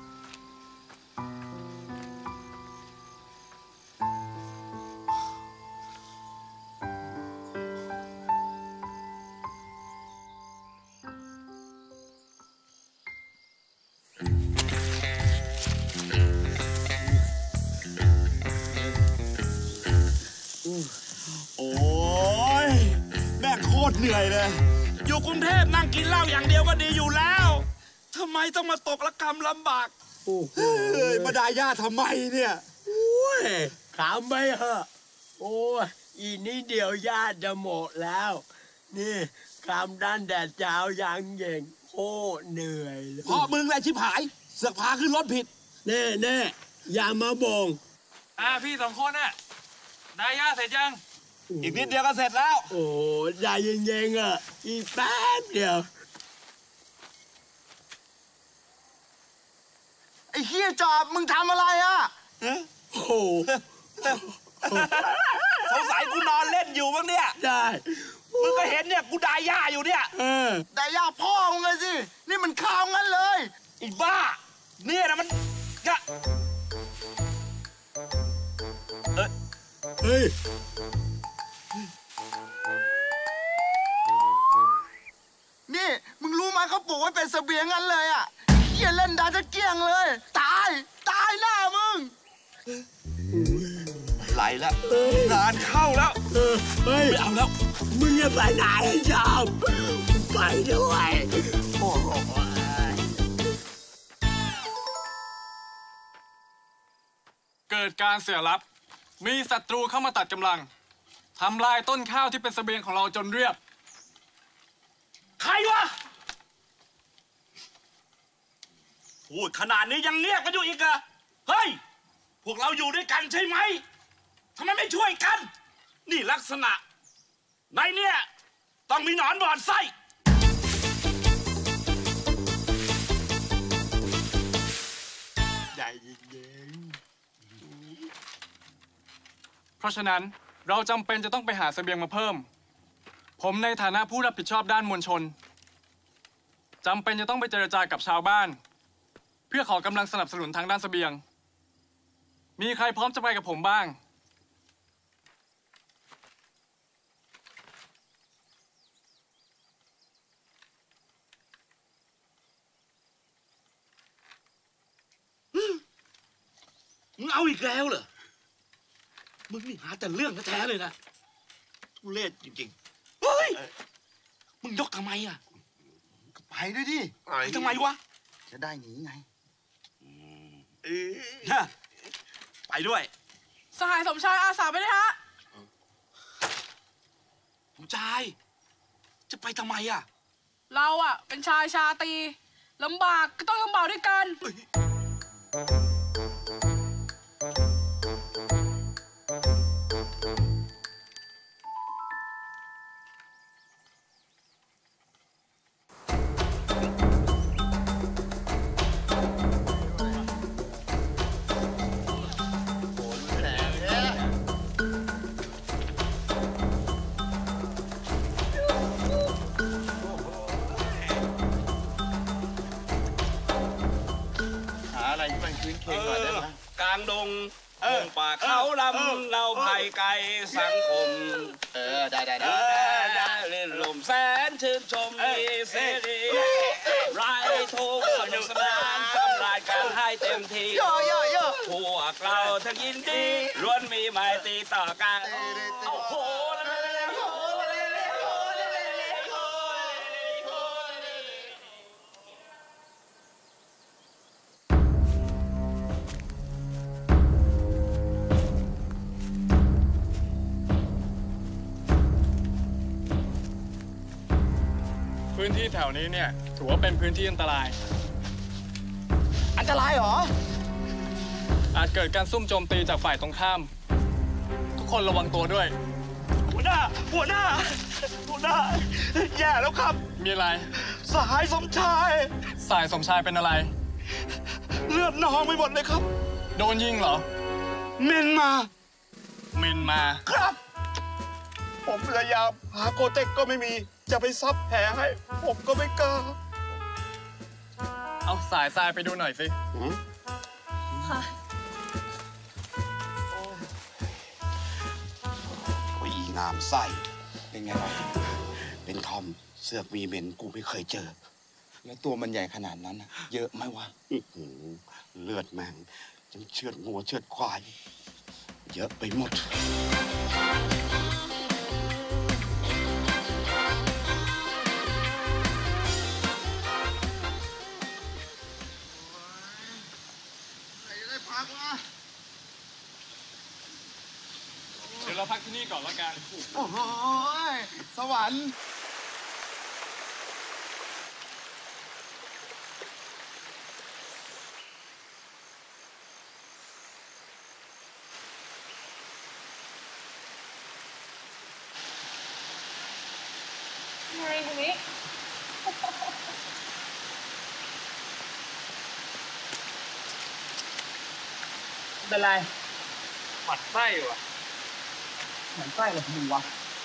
โอ้ยแม่โคตรเหนื่อยเลยอยู่กรุงเทพนั่งกินเหล้าอย่างเดียวก็ดีอยู่แล้วทำไมต้องมาตกระกำลำบากโอ้โหมาด่าย่าทำไมเนี่ยโอ้ยถามไปเหอะโอ้ยอีนี้เดียวญาติจะหมดแล้วนี่คำด้านแดดจาวยังเย่งโอ้เหนื่อยเพราะมึงแหละชิบหายเสือกพาขึ้นรถผิดแน่แน่อย่ามาบ่งอ่าพี่สองคนน่ะได้ย่าเสร็จยังอีกนิดเดียวก็เสร็จแล้วโอ้ใจเย็นๆอ่ะอีกแป๊บเดียวไอ้เฮียจอบมึงทำอะไรอ่ะโอ้โหสงสัยกูนอนเล่นอยู่บ้างเนี่ยได้มึงก็เห็นเนี่ยกูด่าย่าอยู่เนี่ยเออแต่ย่าพ่อมึงเลยสิ นี่มันข้าวงั้นเลยไอ้บ้า เนี่ยนะมันกะเอ้ยเฮ้ยนี่มึงรู้ไหมเขาปลูกไว้เป็นเสบียงงั้นเลยอ่ะเฮียเล่นดาจะเกลี้ยงเลย ตาย ตายหน้ามึงไหลแล้วงานเข้าแล้วเออเฮ้ยไม่เอาแล้วมึงจะไปไหนจอบไปด้วยโอ้โหเกิดการเสียรับ มีศัตรูเข้ามาตัดกำลังทำลายต้นข้าวที่เป็นเสบียงของเราจนเรียบใครวะพูดขนาดนี้ยังเรียกกันอยู่อีกเหรอเฮ้ย พวกเราอยู่ด้วยกันใช่ไหมทำไมไม่ช่วยกัน นี่ลักษณะในเนี่ยต้องมีหนอนบอดไส้ใจเย็นเพราะฉะนั้นเราจำเป็นจะต้องไปหาเสบียงมาเพิ่ม ผมในฐานะผู้รับผิดชอบด้านมวลชนจำเป็นจะต้องไปเจรจากับชาวบ้าน เพื่อขอกำลังสนับสนุนทางด้านเสบียง มีใครพร้อมจะไปกับผมบ้างมึงเอาอีกแล้วเหรอ มึงนี่หาแต่เรื่องแท้ๆเลยนะทุเรศจริงๆ เฮ้ย มึงยกทำไมอ่ะไปด้วยดิไปทำไมวะจะได้หนีไงฮะไปด้วยสหายสมชายอาสาไปเลยฮะผมชาย จะไปทำไมอ่ะเราอะเป็นชายชาตรีลำบากก็ต้องลำบากด้วยกันหาอะไรที่มันคืนเคงหน่อยได้ไหมกลางดงดงป่าเขาลำเราภัยไกลสังคมเออ ได้ได้ได้เล่นลมแสนชื่นชมมีเสรีไร้ทุกข์สนุกสนานสำราญกันให้เต็มที่โยโยโยพวกเราทั้งยินดีล้วนมีไมตรีต่อกันโอ้โหพื้นที่แถวนี้เนี่ยถือว่าเป็นพื้นที่อันตรายอันตรายเหรออาจเกิดการซุ่มโจมตีจากฝ่ายตรงข้าม ทุกคนระวังตัวด้วยหัวหน้า หัวหน้า หัวหน้า แย่แล้วครับมีอะไรสหายสมชายสายสมชายเป็นอะไรเลือดนองไปหมดเลยครับโดนยิงเหรอเมนมาเมนมาครับ ผมพยายามหาโกเต็กก็ไม่มี จะไปซับแผลให้ ผมก็ไม่กล้าเอาสายทรายไปดูหน่อยสิค่ะผู้หญิงงามไส้เป็นไงวะเป็นทอมเสือกมีเมนกูไม่เคยเจอ แล้วตัวมันใหญ่ขนาดนั้นนะเยอะไหมวะอื้อหือเลือดแม่งจนเชือดงัวเชือดควาย เยอะไปหมดเดี๋ยวเราพักที่นี่ก่อนละกันโอ้โหสวรรค์ไงตรงนี้เป็นไรหมัดไส้ว่ะเหมือนไส้เลยมึงวะ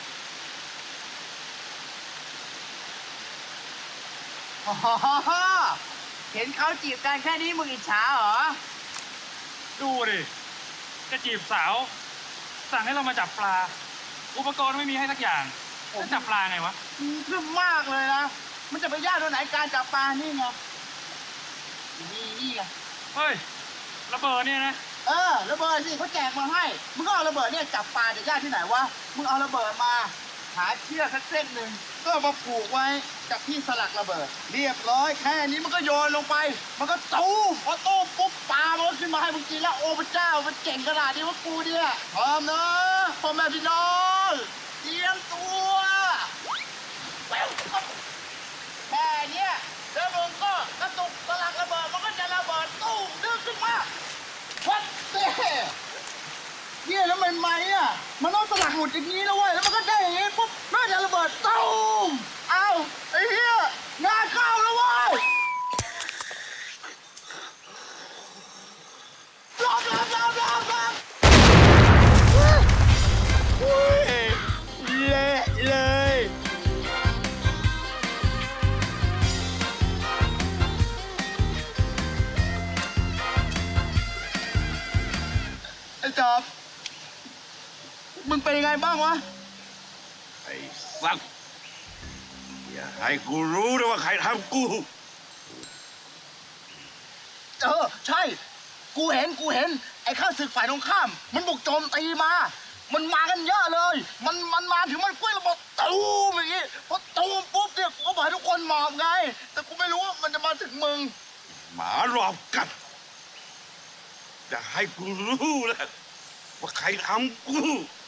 เห็นเขาจีบกันแค่นี้มึงอิจฉาเหรอดูดิ จะจีบสาว สั่งให้เรามาจับปลา อุปกรณ์ไม่มีให้สักอย่างผมจับปลาไงวะเรื่องมากเลยนะ มันจะไปยากตรงไหนการจับปลานี่ไง นี่นี่ไงเฮ้ย ระเบิดเนี่ยนะเออระเบิดสิเขาแจกมาให้ มึงก็เอาระเบิดเนี่ยจับปลาจะยากที่ไหนวะ มึงเอาระเบิดมา หาเชือกสักเส้นหนึ่งก็มาผูกไว้กับที่สลักระเบิด เรียบร้อยแค่นี้มันก็โยนลงไป มันก็ตูมพอตูมปุ๊บปลามันก็ขึ้นมาให้มึงกินแล้วโอ้พระเจ้ามันเก่งขนาดนี้ว่ากูเนี่ยพร้อมนะพ่อแม่พี่น้องเตรียมตัวแค่เนี้ยแล้วมึงก็กระตุกสลักระเบิดมันก็จะระเบิดตู้มดึงขึ้นมาวัดเต้เนี่ยแล้วมันไหมอ่ะมันต้องสลักหมุดอย่างนี้แล้วเว้ยแล้วมันก็ได้อย่างนี้ปุ๊บน่าจะระเบิดตู้มเอ้าไอ้เหี้ยงานเข้าแล้วเว้ยรอบรอบรอบรอบรอบเละเลยไอ้จอบมึงเป็นยังไงบ้างวะไอ้สักอย่าให้กูรู้นะว่าใครทำกูเออใช่ กูเห็นกูเห็นไอ้ข้าศึกฝ่ายตรงข้าม มันบุกโจมตีมา มันมากันเยอะเลย มันมันมาถึงมันกล้วยระเบิดตูมอย่างงี้พอตูมปุ๊บเนี่ยกูก็บอกให้ทุกคนหมอบไง แต่กูไม่รู้ว่ามันจะมาถึงมึงหมารอบกัดอย่าให้กูรู้นะว่าใครทำกู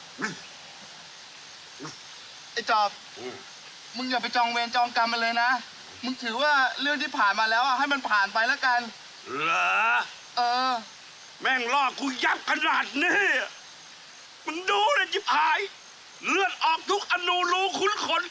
ไอ้จอบมึงอย่าไปจองเวรจองกรรมมันเลยนะ มึงถือว่าเรื่องที่ผ่านมาแล้วอ่ะให้มันผ่านไปแล้วกันเหรอเออแม่งล่อกูยับขนาดนี้มึงดูนะจิบหาย เลือดออกทุกอนูรูขุนขน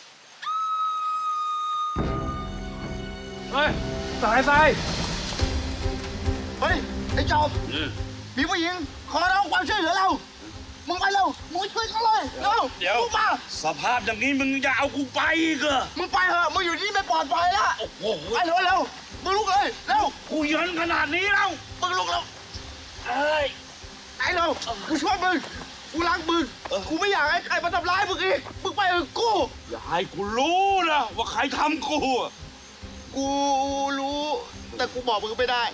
เฮ้ย สายสายเฮ้ย ไอ้จอบมีผู้หญิงขอร้องความช่วยเหลือเรา มึงไปเร็ว มึงช่วยเขาเลยเร็วเดี๋ยวมึงมาสภาพอย่างนี้มึงจะเอากูไปอีกเหรอมึงไปเถอะ มึงอยู่ที่ไม่ปลอดภัยแล้วโอ้โหไปเร็วเร็วมึงลุกเลยเร็วกูเยินขนาดนี้แล้วมึงลุกเร็วเอ้ยไอ้เร็วกูช่วยมึง กูรักมึง กูไม่อยากให้ใครมาทำร้ายมึงอีก มึงไปเถอะกูอย่าให้กูรู้นะว่าใครทำกูอะกูรู้ แต่กูบอกมึงไม่ได้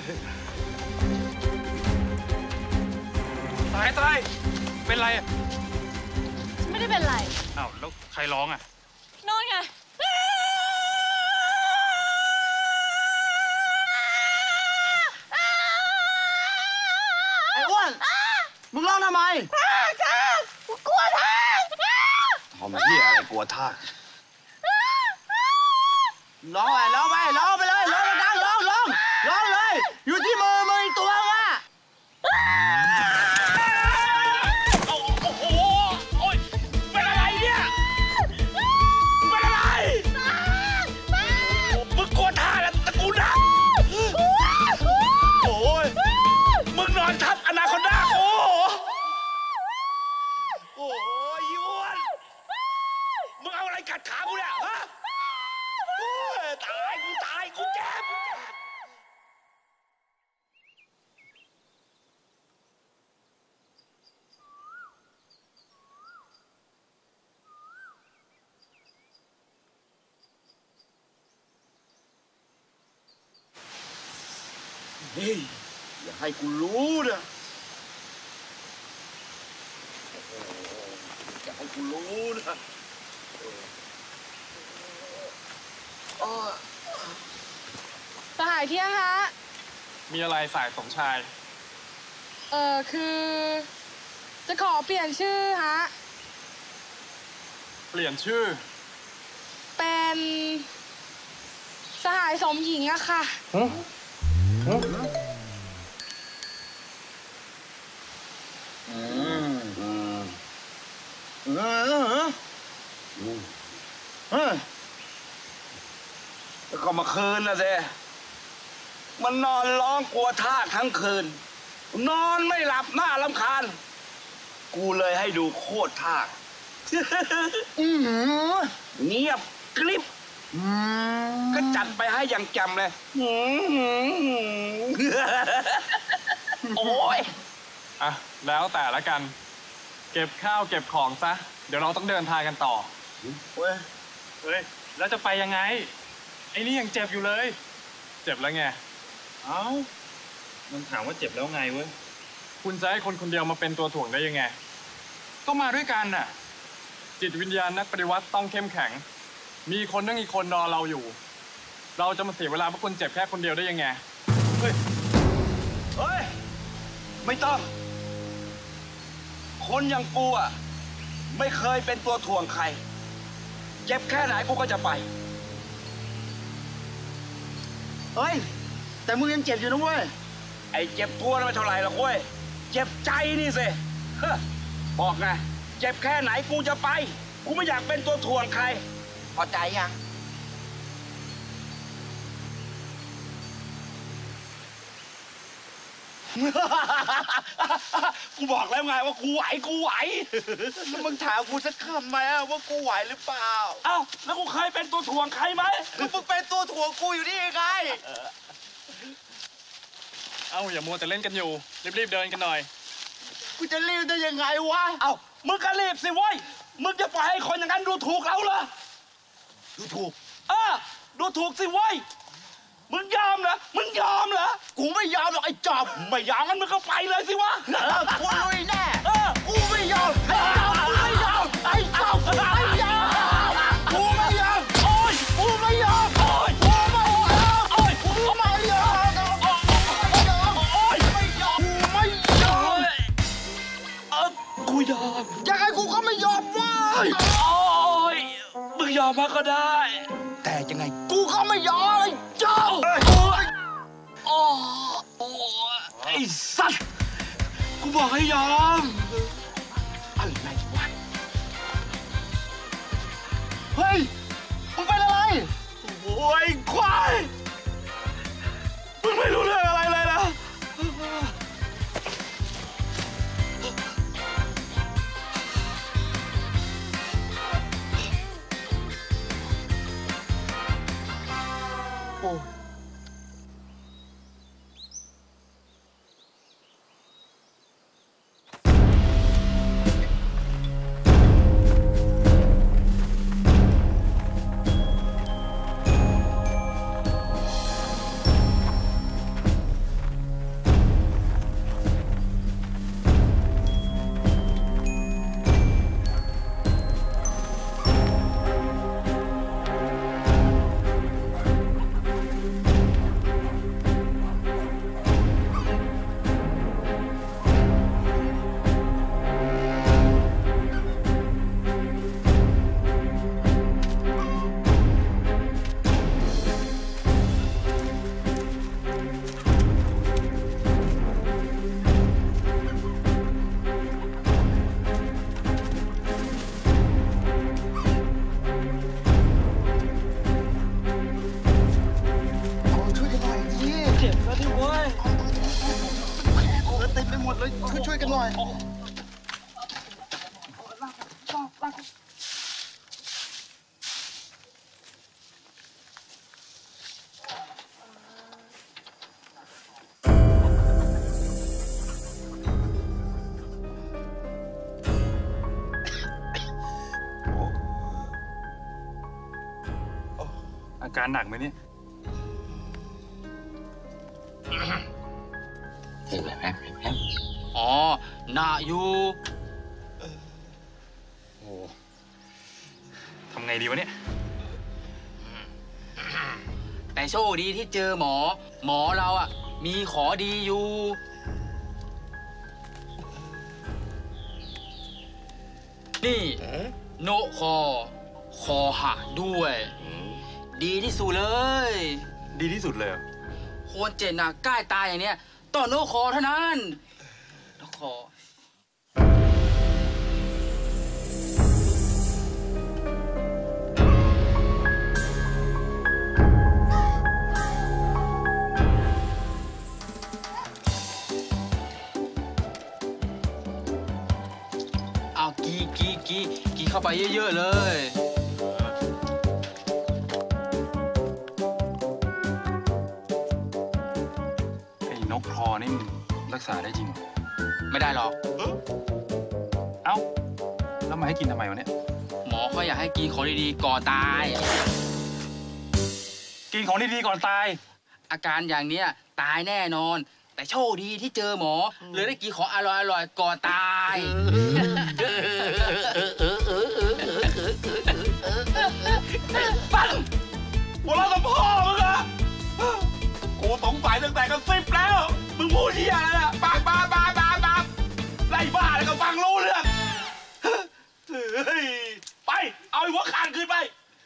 สายสายเป็นไรอ่ะไม่ได้เป็นไรอ้าว แล้วใครร้องอ่ะนอนไงไอ้อ้วน มึงร้องทำไมกูกลัวท่าทำเหี้ยอะไรกลัวท่าร้องไปร้องไปร้องไปเลยร้องดังร้องร้องร้องเลย อยู่ที่มือมืออีกตัวอ่ะโอ้โหโอ้ยเป็นอะไรเนี่ยเป็นอะไรมึงกลัวท่าแล้วตะกูนะโอ้ยมึงนอนทับอนาคอนดาโอ้โอ้ยยวนมึงเอาอะไรกัดขากูเนี่ยฮะโอ้ยตายกูตายกูเจ็บกูเจ็บเฮ้ยอย่าให้กูรู้นะอย่าให้กูรู้นะสหายเที่ยงฮะมีอะไรสายสมชายเออคือ จะขอเปลี่ยนชื่อฮะเปลี่ยนชื่อเป็น สหายสมหญิงอะค่ะอืมอืมอืมแล้วก็มาคืนนะเซมันนอนร้องกลัวทากทั้งคืนนอนไม่หลับหน้ารำคาญกูเลยให้ดูโคตรทากเงียบกริบก็จัดไปให้อย่างจำเลยโอ้ยอ่ะแล้วแต่ละกัน เก็บข้าวเก็บของซะเดี๋ยวเราต้องเดินทางกันต่อเฮ้ยเฮ้ยแล้วจะไปยังไงไอ้นี่ยังเจ็บอยู่เลยเจ็บแล้วไงเอ้ามันถามว่าเจ็บแล้วไงเว้ยคุณจะให้คนคนเดียวมาเป็นตัวถ่วงได้ยังไงต้องมาด้วยกันน่ะจิตวิญญาณนักปฏิวัติต้องเข้มแข็งมีคนนั่งอีกคนรอเราอยู่เราจะมาเสียเวลาเพราะคุณเจ็บแค่คนเดียวได้ยังไงเฮ้ยเฮ้ยไม่ต้องคนอย่างกูอ่ะไม่เคยเป็นตัวถ่วงใครเจ็บแค่ไหนกูก็จะไปเฮ้ยแต่มึงยังเจ็บอยู่นะเว้ยไอ้เจ็บตัวนั้นไม่เท่าไหร่หรอกเว้ยเจ็บใจนี่สิบอกไงเจ็บแค่ไหนกูจะไปกูไม่อยากเป็นตัวถ่วงใครพอใจยังกูบอกแล้วไงว่ากูไหวกูไหวแล้วมึงถามกูสักคำไหมว่ากูไหวหรือเปล่าเอ้าแล้วกูเคยเป็นตัวถ่วงใครไหมมึงเป็นตัวถ่วงกูอยู่นี่ไงเอ้าอย่ามัวแต่เล่นกันอยู่รีบๆเดินกันหน่อยกูจะรีบได้ยังไงวะเอ้ามึงก็รีบสิเว้ยมึงจะปล่อยให้คนอย่างนั้นดูถูกเราเหรอดูถูกเออดูถูกสิเว้ยมึงยอมเหรอมึงยอมเหรอกูไม่ยอมหรอกไอ้จอบไม่ยอมงั้นมึงก็ไปเลยสิวะกูลุยแน่กูไม่ยอมไอ้จอบกูไม่ยอมไอ้จอบกูไม่ยอมกูไม่ยอมโอ้ยกูไม่ยอมโอ้ยกูไม่ยอมโอ้ยกูไม่ยอมไม่ยอมโอ้ยไม่ยอมกูไม่ยอมเออกูยอมยังไงกูก็ไม่ยอมเว้ยโอ้ยมึงยอมมาก็ได้แต่ยังไงกูก็ไม่ยอมจบโอ้โอ้ไอ้สัตว์กูบอกให้ยอมอะไรวะเฮ้ยมึงเป็นอะไรโอ้ยควายมึงไม่รู้เรื่องอะไรเลยนะโอ้ช่วยกันหน่อยอาการหนักไหมเนี่ยอ๋อหน้าอยู่โอ้ทำไงดีวะเนี่ยแต่โชคดีที่เจอหมอหมอเราอ่ะมีขอดีอยู่นี่โนคอคอหักด้วยดีที่สุดเลยดีที่สุดเลยคนเจ็บหนักใกล้ตายอย่างเนี้ยต้องโนคอเท่านั้นโนคอกีกีกีเข้าไปเยอะๆเลยไอ้นกคอนี่มันรักษาได้จริงเหรอไม่ได้หรอกเอ้า แล้วมาให้กินทำไมวะเนี่ยหมอเขาอยากให้กินของดีๆก่อนตายกินของดีๆก่อนตายอาการอย่างเนี้ยตายแน่นอน แต่โชคดีที่เจอหมอเลยได้กินของอร่อยๆก่อนตายปังหัวเราะกับพ่อมึงอะกูสงสัยตั้งแต่กันสิบแล้ว มึงพูดที่อะไรอะปากบ้าบ้าบ้าบ้าไล่บ้าอะไรก็ฟังรู้เรื่องเฮ้ยไป เอาไอ้หัวขาดขึ้นไป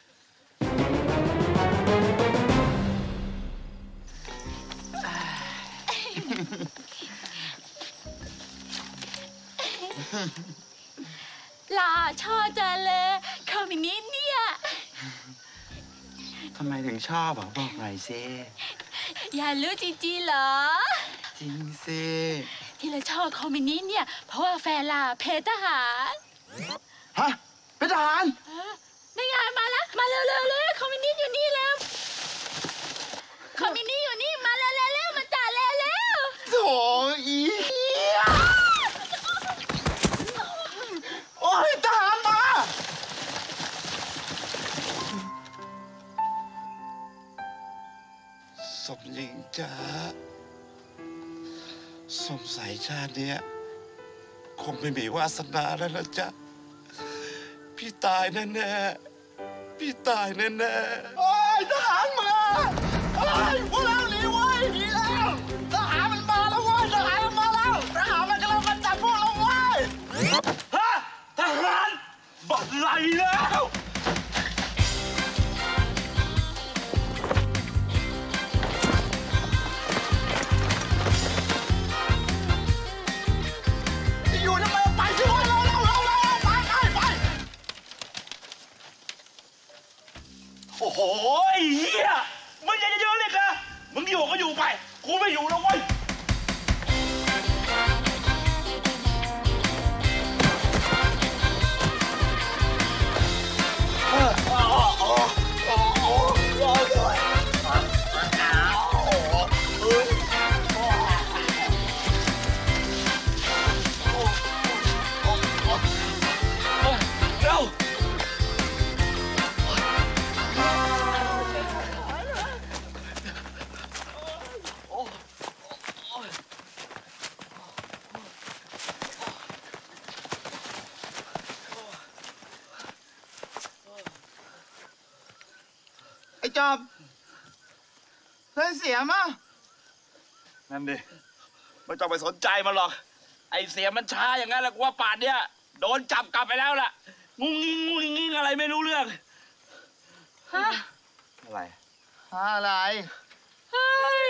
หล่อชอบจังเลยคอมมิวนิสต์เนี่ยทำไมถึงชอบอ่ะบอกหน่อยสิอยากรู้จริงๆเหรอจริงสิที่เราชอบคอมมิวนิสต์เนี่ยเพราะว่าแฟนล่ะเพทหารฮะเป็นทหารในงานมาแล้วมาเร็วๆเลยคอมมิวนิสต์อยู่นี่แล้วคอมมิวนิสต์อยู่นี่มาเร็วๆๆมาจ่าเร็วๆโถ่อีโอ้ยทหารมาสมหญิงจ้าสงสัยชาติเนี้ยคงไม่มีวาสนาแล้วนะจ๊ะพี่ตายแน่ๆพี่ตายแน่ๆโอ้ยทหารมาโอ้ยพวกเราหนีไว้หนีแล้วทหารมันมาแล้วเว้ยทหารมันมาแล้วทหารมันกำลังมาจับพวกเราเว้ยฮะทหารบัดไหลแล้วอยู่ทำไมไปสิวะเราเราเราเราไปไปไปโอ้โหไอ้เหี้ยมึงยังจะเยอะเลยนะมึงอยู่ก็อยู่ไป กูไม่อยู่แล้วเว้ยไอ้จอบเฮ้ยเสียมั้งนั่นดิไม่ต้องไปสนใจมันหรอก ไอ้เสียมันช้าอย่างนั้นแหละกูว่าป่านเนี้ยโดนจับกลับไปแล้วล่ะงุ้งงิ้งงุ้งงิ้งอะไรไม่รู้เรื่องฮะอะไรอะไรเฮ้ย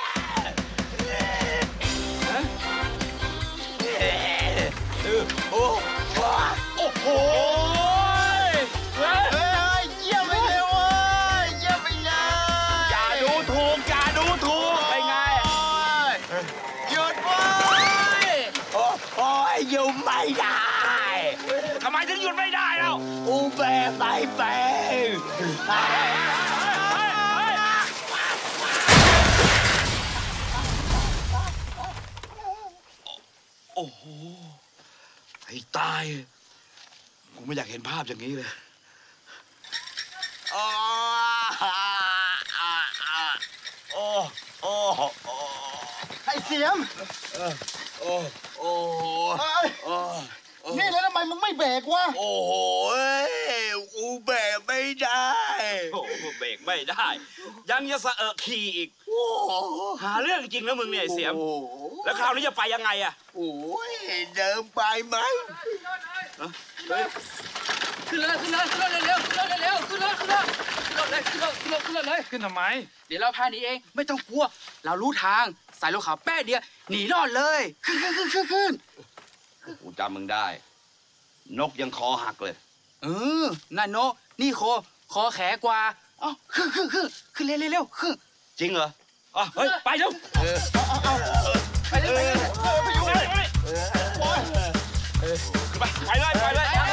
โอ้โอ้โหเฮ้ยเฮ้ยเยี่ยมไปเลยเว้ยเยี่ยมไปเลยอย่าดูถูกอย่าดูถูกไปไงหยุดเว้ยโอ้โอ้ยหยุดไม่ได้ทำไมถึงหยุดไม่ได้เล่าอูเบไปเป็นโอ้โหไอ้ตายกูไม่อยากเห็นภาพอย่างนี้เลยโอ้โอ้โอ้โอ้ไอ้เสียมโอ้โอ้เอ้ยนี่แล้วทำไมมึงไม่เบรกวะโอ้โหกูเบรกไม่ได้โอ้เบรกไม่ได้ ยังจะสะเอะขี่อีกหาเรื่องจริงนะมึงเนี่ยเสียมแล้วคราวนี้จะไปยังไงอะโอ้ยเดินไปไหมขึ้นเลยขึ้นเลยขึ้นเลยเร็วขึ้นเลยเร็วขึ้นเลยขึ้นเลยขึ้นเลยขึ้นเลยขึ้นเลยขึ้นเลยเลยขึ้นทำไมเดี๋ยวเราพาหนีเองไม่ต้องกลัว เรารู้ทางสายรถขาวแป๊ะเดียวหนีรอดเลยขึ้นขึ้นขึ้นขึ้นขึ้นกูจำมึงได้ นกยังคอหักเลยเออนั่นโนนี่คอคอแขกว่าอ๋อขึ้นขึ้นขึ้นขึ้นเร็วเร็วเร็วขึ้นจริงเหรออ๋อเฮ้ยไปเร็วไปเลยไปเลยไปอยู่เลยไปเลยไปเลย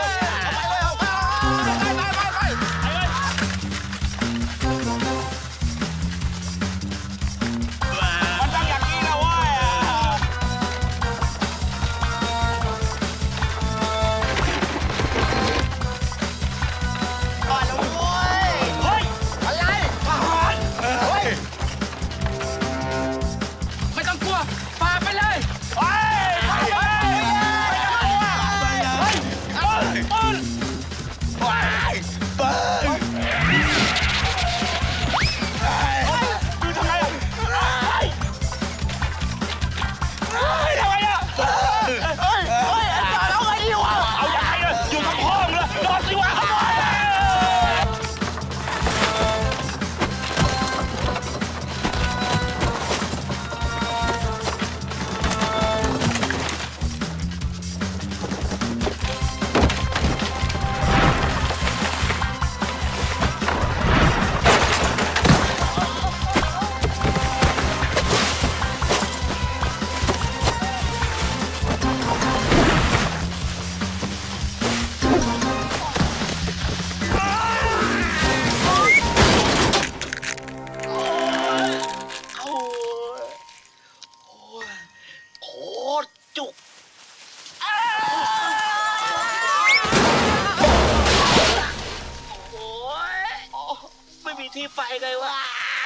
ไปไงวะ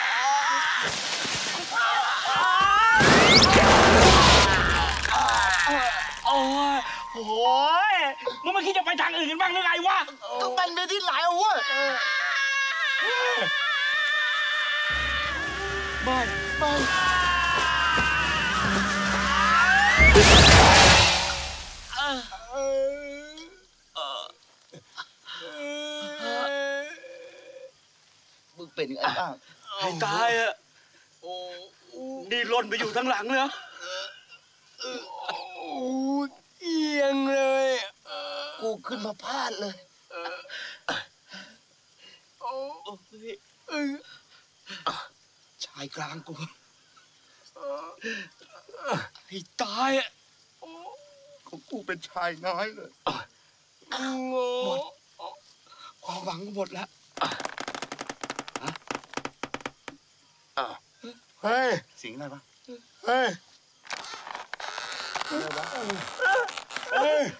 โอ้ยโอ้ยมึงไม่คิดจะไปทางอื่นกันบ้างหรือไงวะก็มันไปที่ไหนวะไม่ไม่มึงเป็นยังไงบ้างให้ตายอ่ะนี่หล่นไปอยู่ทั้งหลังเลยเอียงเลยกูขึ้นมาพลาดเลยชายกลางกูให้ตายอ่ะของกูเป็นชายน้อยเลยหมดความหวังหมดแล้วเฮ้ยสิงอะไรวะเฮ้ยเฮ้ย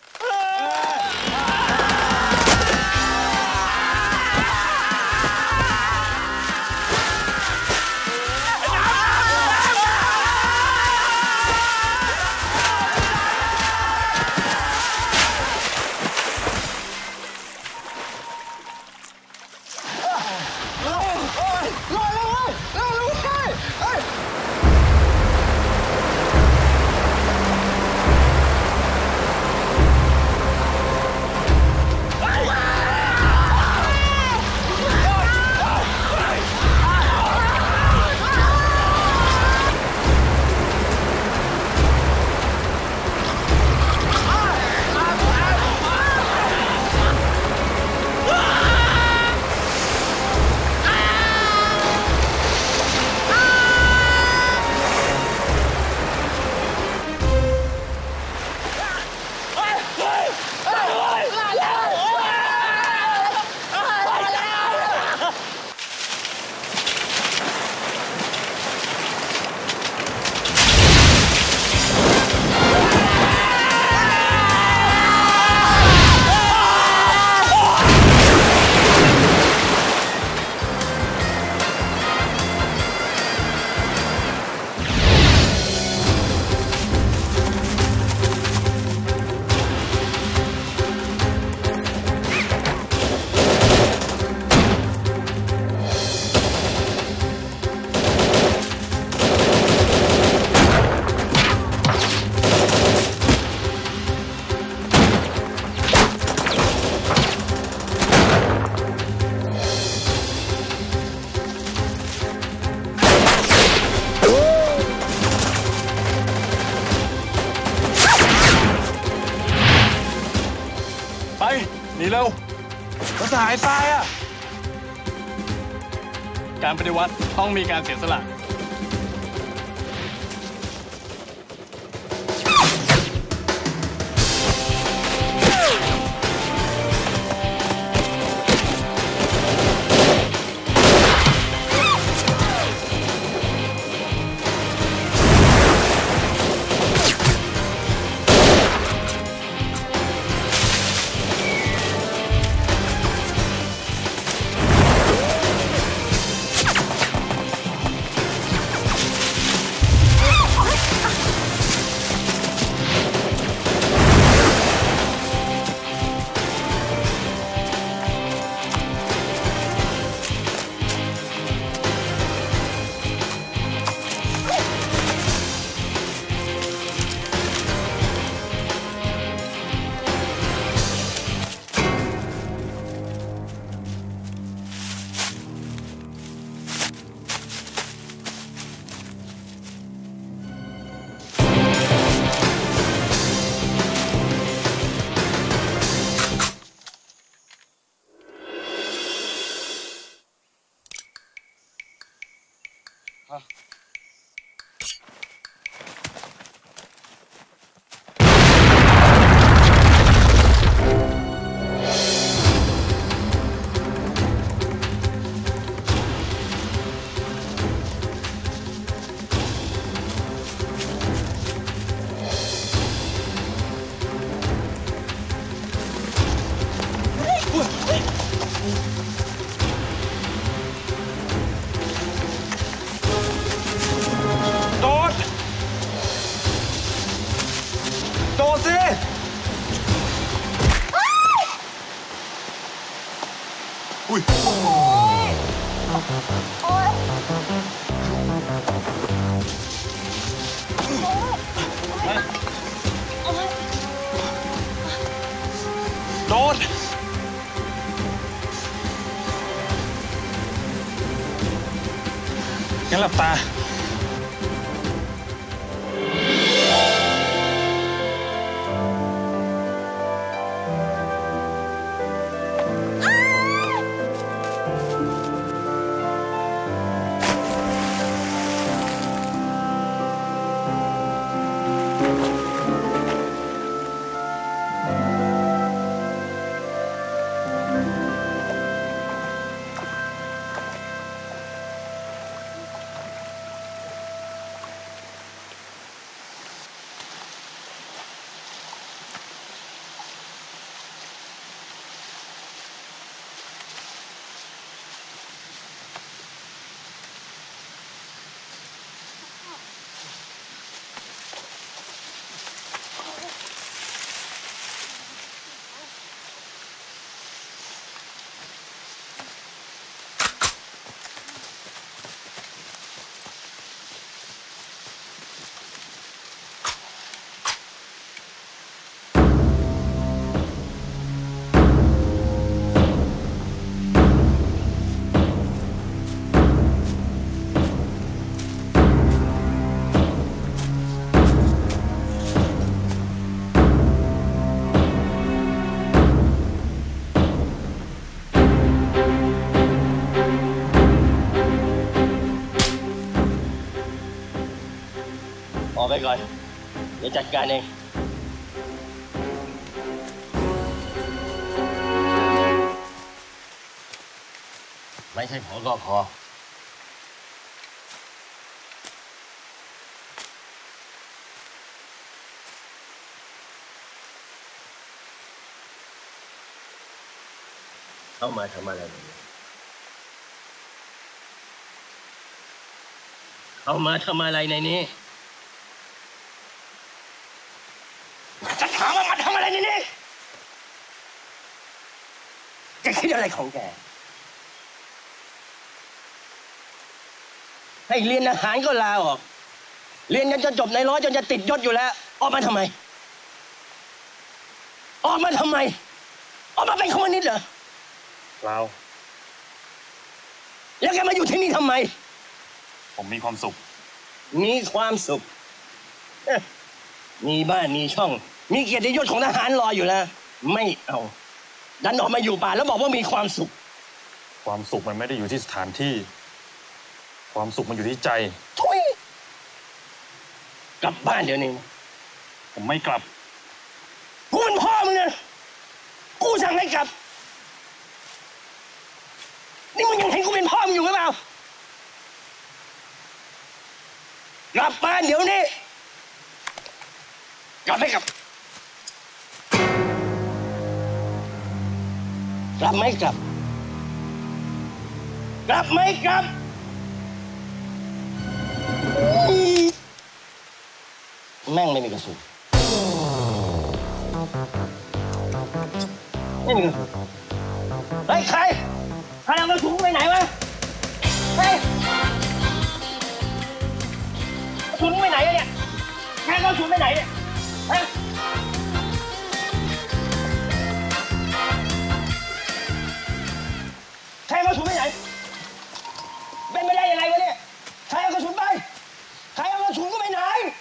หนีเร็วเราจะหายตายอ่ะการปฏิวัติต้องมีการเสียสละโดนงั้นหลับตาออกไปก่อนเดี๋ยวจัดการเอง ไม่ใช่ผอกคอเข้ามาทำอะไรเนี่ยเข้ามาทำอะไรในนี้จะถามว่ามาทำอะไรในนี้แกคิดอะไรของแกให้เรียนอาหารก็ลาออกเรียนจนจะจบในร้อยจนจะติดยศอยู่แล้วออกมาทำไมออกมาทำไมออกมาเป็นคอมมิวนิสต์เหรอเราแล้วแกมาอยู่ที่นี่ทำไมผมมีความสุขมีความสุขมีบ้านมีช่องมีเกียรติยศของทหารรออยู่แล้วไม่เอาดันออกมาอยู่ป่าแล้วบอกว่ามีความสุขความสุขมันไม่ได้อยู่ที่สถานที่ความสุขมันอยู่ที่ใจทุยกลับบ้านเดี๋ยวนี้ผมไม่กลับกูเป็นพ่อมึงนะกูสั่งให้กลับนี่มึงยังเห็นกูเป็นพ่อมึงอยู่หรือเปล่ากลับบ้านเดี๋ยวนี้กลับไม่กลับกลับไม่กลับกลับไม่กลับแม่งไม่มีกระสุนไม่มีกระสุนเฮ้ยใครใครเอากระสุนไปไหนวะเฮ้ยกระสุนไปไหนอะเนี่ยใครเอากระสุนไปไหนเนี่ยเฮ้ยใครเอากระสุนไปไหนเป็นไม่ได้ยังไงวะเนี่ยใครเอากระสุนไปใครเอากระสุนก็ไปไหน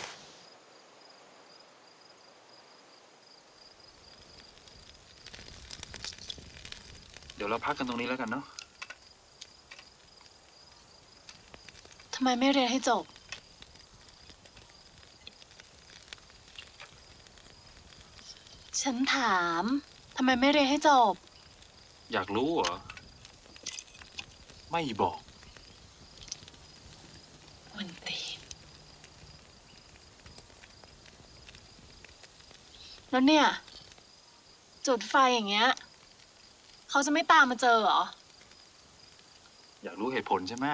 เดี๋ยวเราพักกันตรงนี้แล้วกันเนาะทำไมไม่เรียนให้จบฉันถามทำไมไม่เรียนให้จบอยากรู้เหรอไม่บอกวันตีแล้วเนี่ยจุดไฟอย่างเงี้ยเขาจะไม่ตามมาเจอเหรออยากรู้เหตุผลใช่ไหม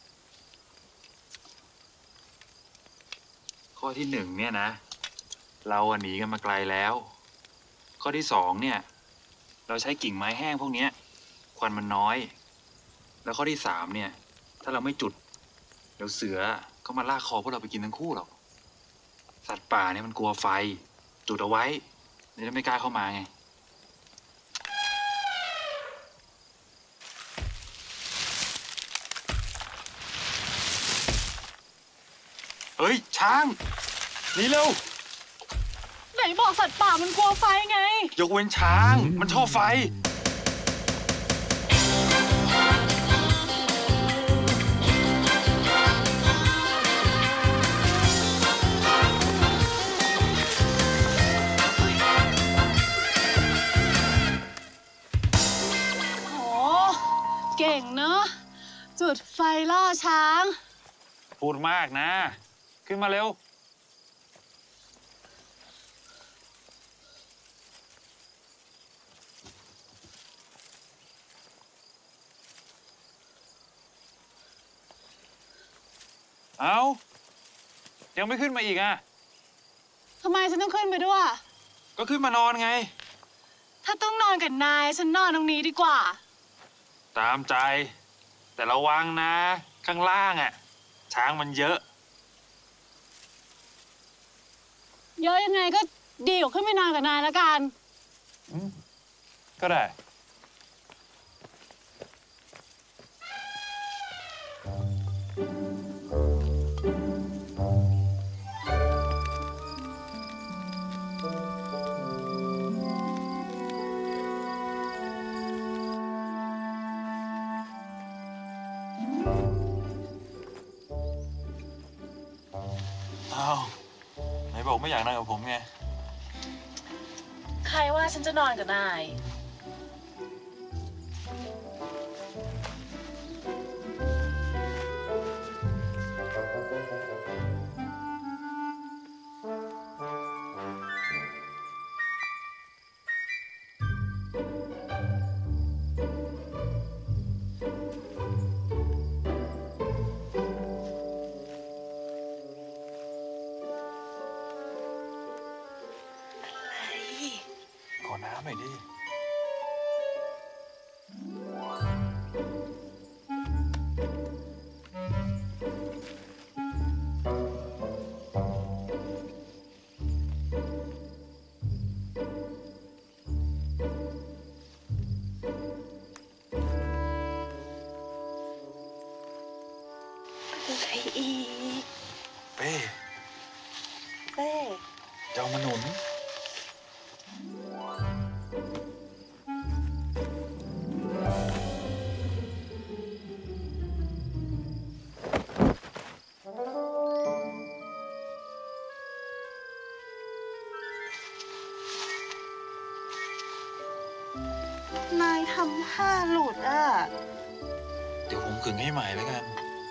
ข้อที่หนึ่งเนี่ยนะเราหนีกันมาไกลแล้วข้อที่สองเนี่ยเราใช้กิ่งไม้แห้งพวกนี้ควันมันน้อยแล้วข้อที่สามเนี่ยถ้าเราไม่จุดเดี๋ยวเสือก็มาลากคอพวกเราไปกินทั้งคู่หรอกสัตว์ป่าเนี่ยมันกลัวไฟ จุดเอาไว้เลยไม่กล้าเข้ามาไงเฮ้ยช้างหนีเร็วไหนบอกสัตว์ป่ามันกลัวไฟไงยกเว้นช้างมันชอบไฟเก่งเนอะจุดไฟล่อช้างพูดมากนะขึ้นมาเร็วเอายังไม่ขึ้นมาอีกอ่ะทำไมฉันต้องขึ้นไปด้วยก็ขึ้นมานอนไงถ้าต้องนอนกับนายฉันนอนตรงนี้ดีกว่าตามใจแต่ระวังนะข้างล่างอ่ะช้างมันเยอะเยอะยังไงก็ดีกว่าขึ้นไปนอนกับนายแล้วกันก็ได้อ้าวไหนบอกไม่อยากนอนกับผมไงใครว่าฉันจะนอนกับนายขอน้ำหน่อยดิอะไรอีกเป้เป้จะเอามาหนุนนายทำผ้าหลุดอ่ะเดี๋ยวผมขึงให้ใหม่แล้วกัน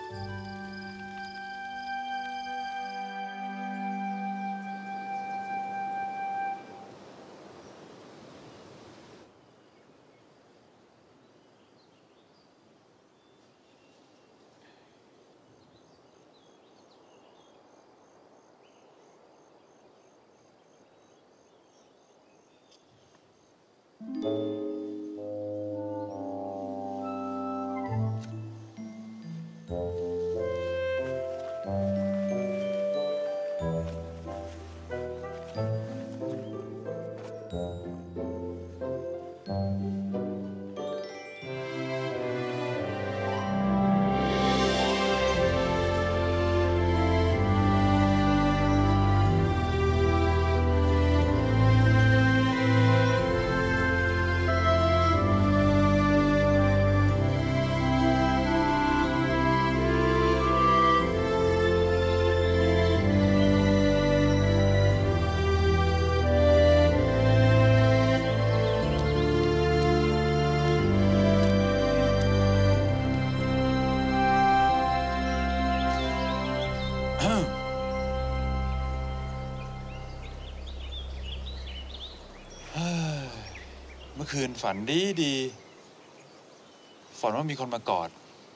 เมื่อคืนฝันดีดีฝันว่ามีคนมากอด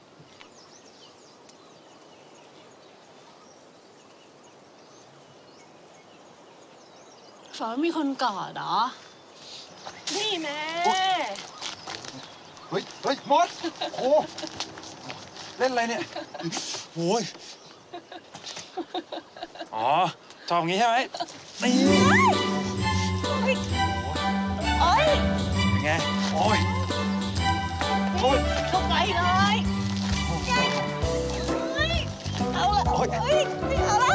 ฝันว่ามีคนกอดเหรอนี่แม่เฮ้ยเฮ้ยมดโอ้เล่นอะไรเนี่ยโอ้ยอ๋อชอบงี้ใช่ไหมนี่โอ๊ยเป็นไงโอ้ยโอ้ยเข้าไปเลยเอาละโอ๊ยไม่เอาแล้ว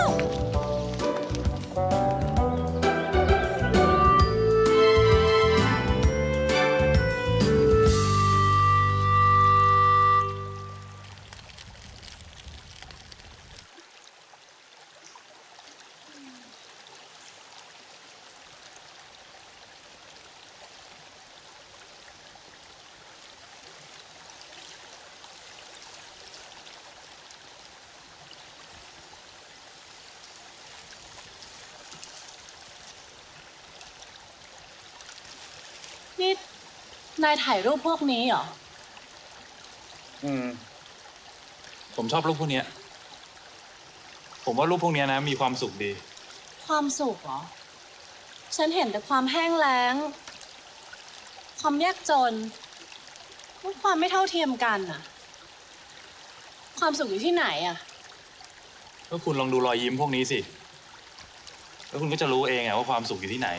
นี่นายถ่ายรูปพวกนี้เหรออืมผมชอบรูปพวกนี้ผมว่ารูปพวกนี้นะมีความสุขดีความสุขเหรอ ฉันเห็นแต่ความแห้งแล้ง ความยากจน ความไม่เท่าเทียมกันอะความสุขอยู่ที่ไหนอะก็คุณลองดูรอยยิ้มพวกนี้สิแล้วคุณก็จะรู้เองอะว่าความสุขอยู่ที่ไหน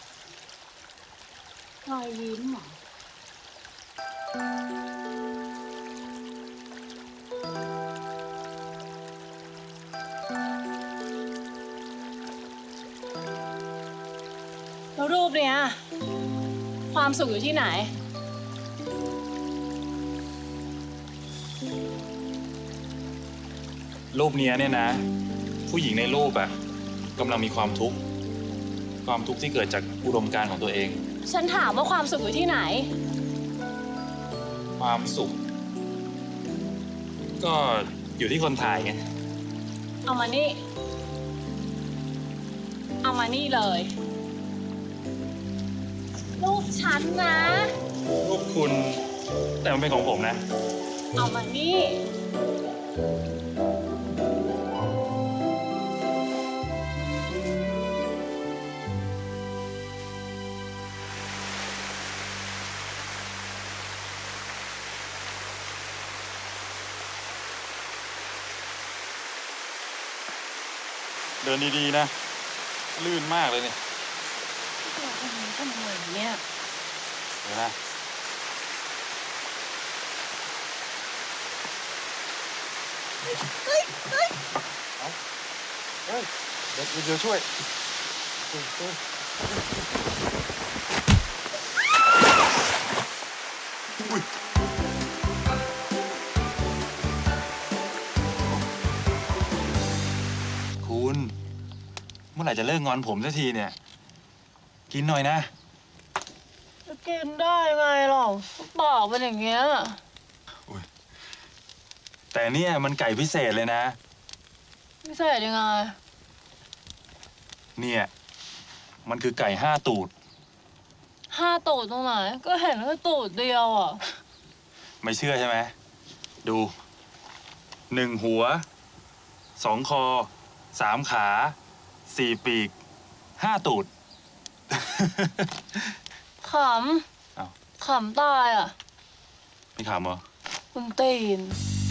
รอยยิ้มเหรอ แล้วรูปเนี้ยความสุขอยู่ที่ไหนรูปนี้เนี่ยนะ ผู้หญิงในรูปอะกำลังมีความทุกข์ความทุกข์ที่เกิดจากอุดมการณ์ของตัวเองฉันถามว่าความสุขอยู่ที่ไหนความสุข ก็อยู่ที่คนถ่ายไงเอามานี่ เอามานี่เลย รูปฉันนะรูปคุณแต่มันเป็นของผมนะเอามานี่เดินดีๆนะ ลื่นมากเลยเนี่ยตัวคนนี้ทำไมเนี่ยเดี๋ยวนะเฮ้ยเฮ้ยเฮ้ยเดี๋ยวเดี๋ยวช่วยเฮ้ยเฮ้ยอุ้ยคุณเมื่อไหร่จะเลิกงอนผมสักทีเนี่ย กินหน่อยนะจะกินได้ไงหรอปากเป็นอย่างเงี้ยแต่เนี่ยมันไก่พิเศษเลยนะพิเศษยังไงเนี่ยมันคือไก่ห้าตูดห้าตูดตรงไหน ก็เห็นแค่ตูดเดียวอ่ะไม่เชื่อใช่ไหมดูหนึ่งหัวสองคอสามขาสี่ปีกห้าตูดขำ ขำตายอ่ะไม่ขำเหรอคุณตีน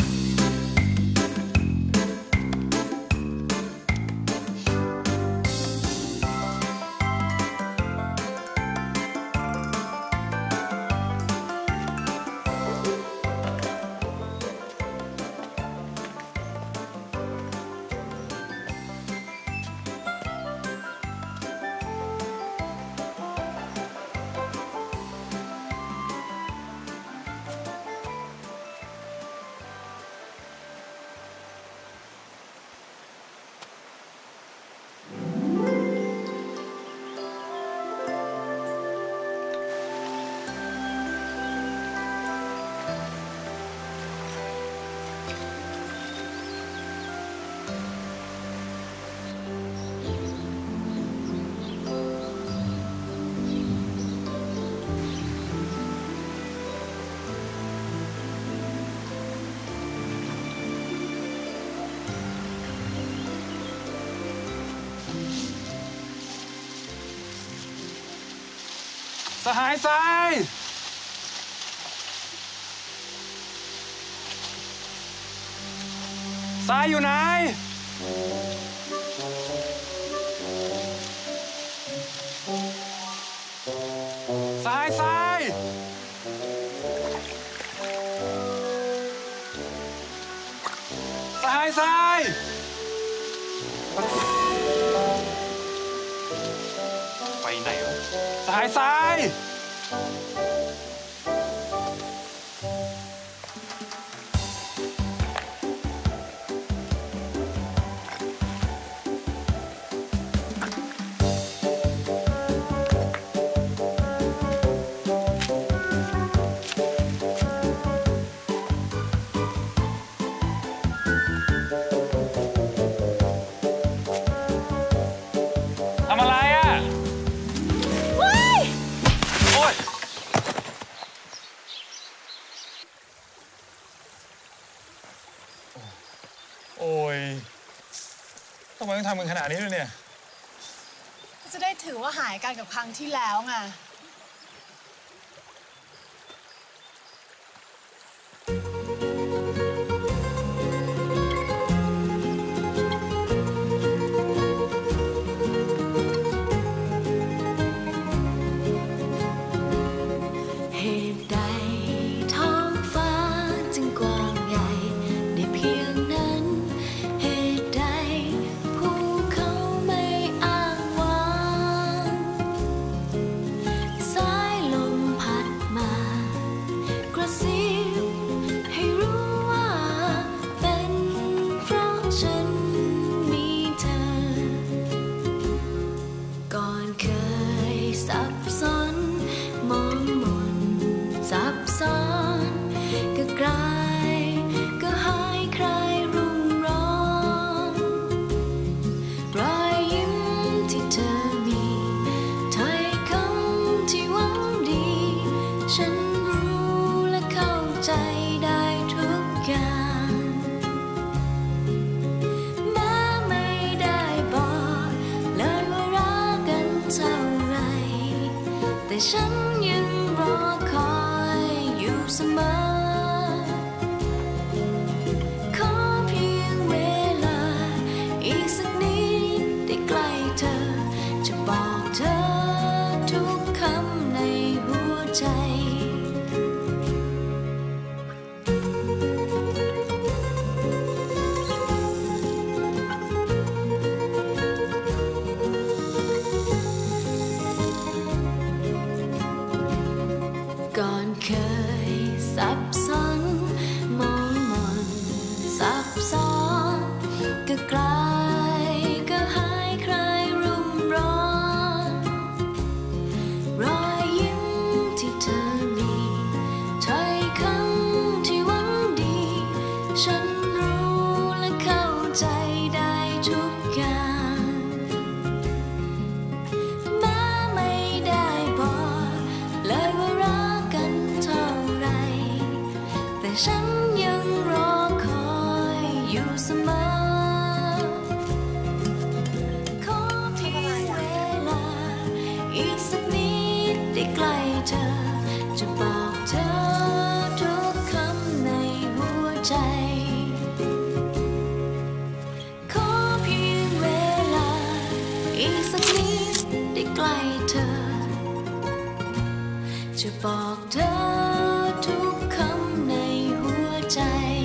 สหายทรายทรายอยู่ไหนายทรายไปไหนวะทรายทรายทำอะไรอ่ะว้ายโอ๊ยโอ้ยทำไมต้องทำกันขนาดนี้ด้วยเนี่ยจะได้ถือว่าหายกันกับครั้งที่แล้วไงฉันยังรอคอยอยู่เสมอขอเพียงเวลาอีกสักนิดได้ใกล้เธอจะบอกเธอทุกคำในหัวใจก่อนเคยสับสนมองมนซับซ้อนก็กลายก็หายคลายรุ่มร้อนรอยยิ้มที่เธอมีถ้อยคำที่หวังดีฉันรู้และเข้าใจได้ทุกอย่างแม้ไม่ได้บอกเลยว่ารักกันเท่าไรแต่ฉันยังรอคอยอยู่เสมอขอเพียงเวลาอีกสักนิดได้ใกล้เธอจะบอกเธอทุกคำในหัวใจขอเพียงเวลาอีกสักนิดได้ใกล้เธอจะบอกเธอทุกคำในหัวใจ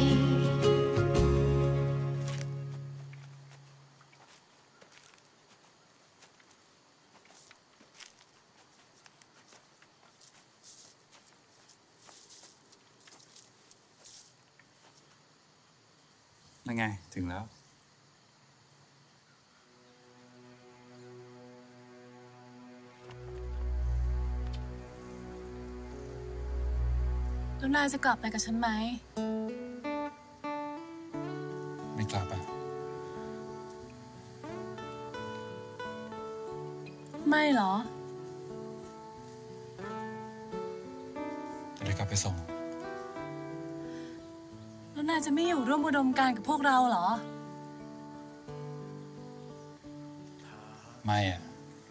นั่นไงถึงแล้วแล้วนายจะกลับไปกับฉันไหมไม่กลับอ่ะไม่เหรอจะได้กลับไปส่งแล้วนายจะไม่อยู่ร่วมอุดมการณ์กับพวกเราเหรอไม่อ่ะ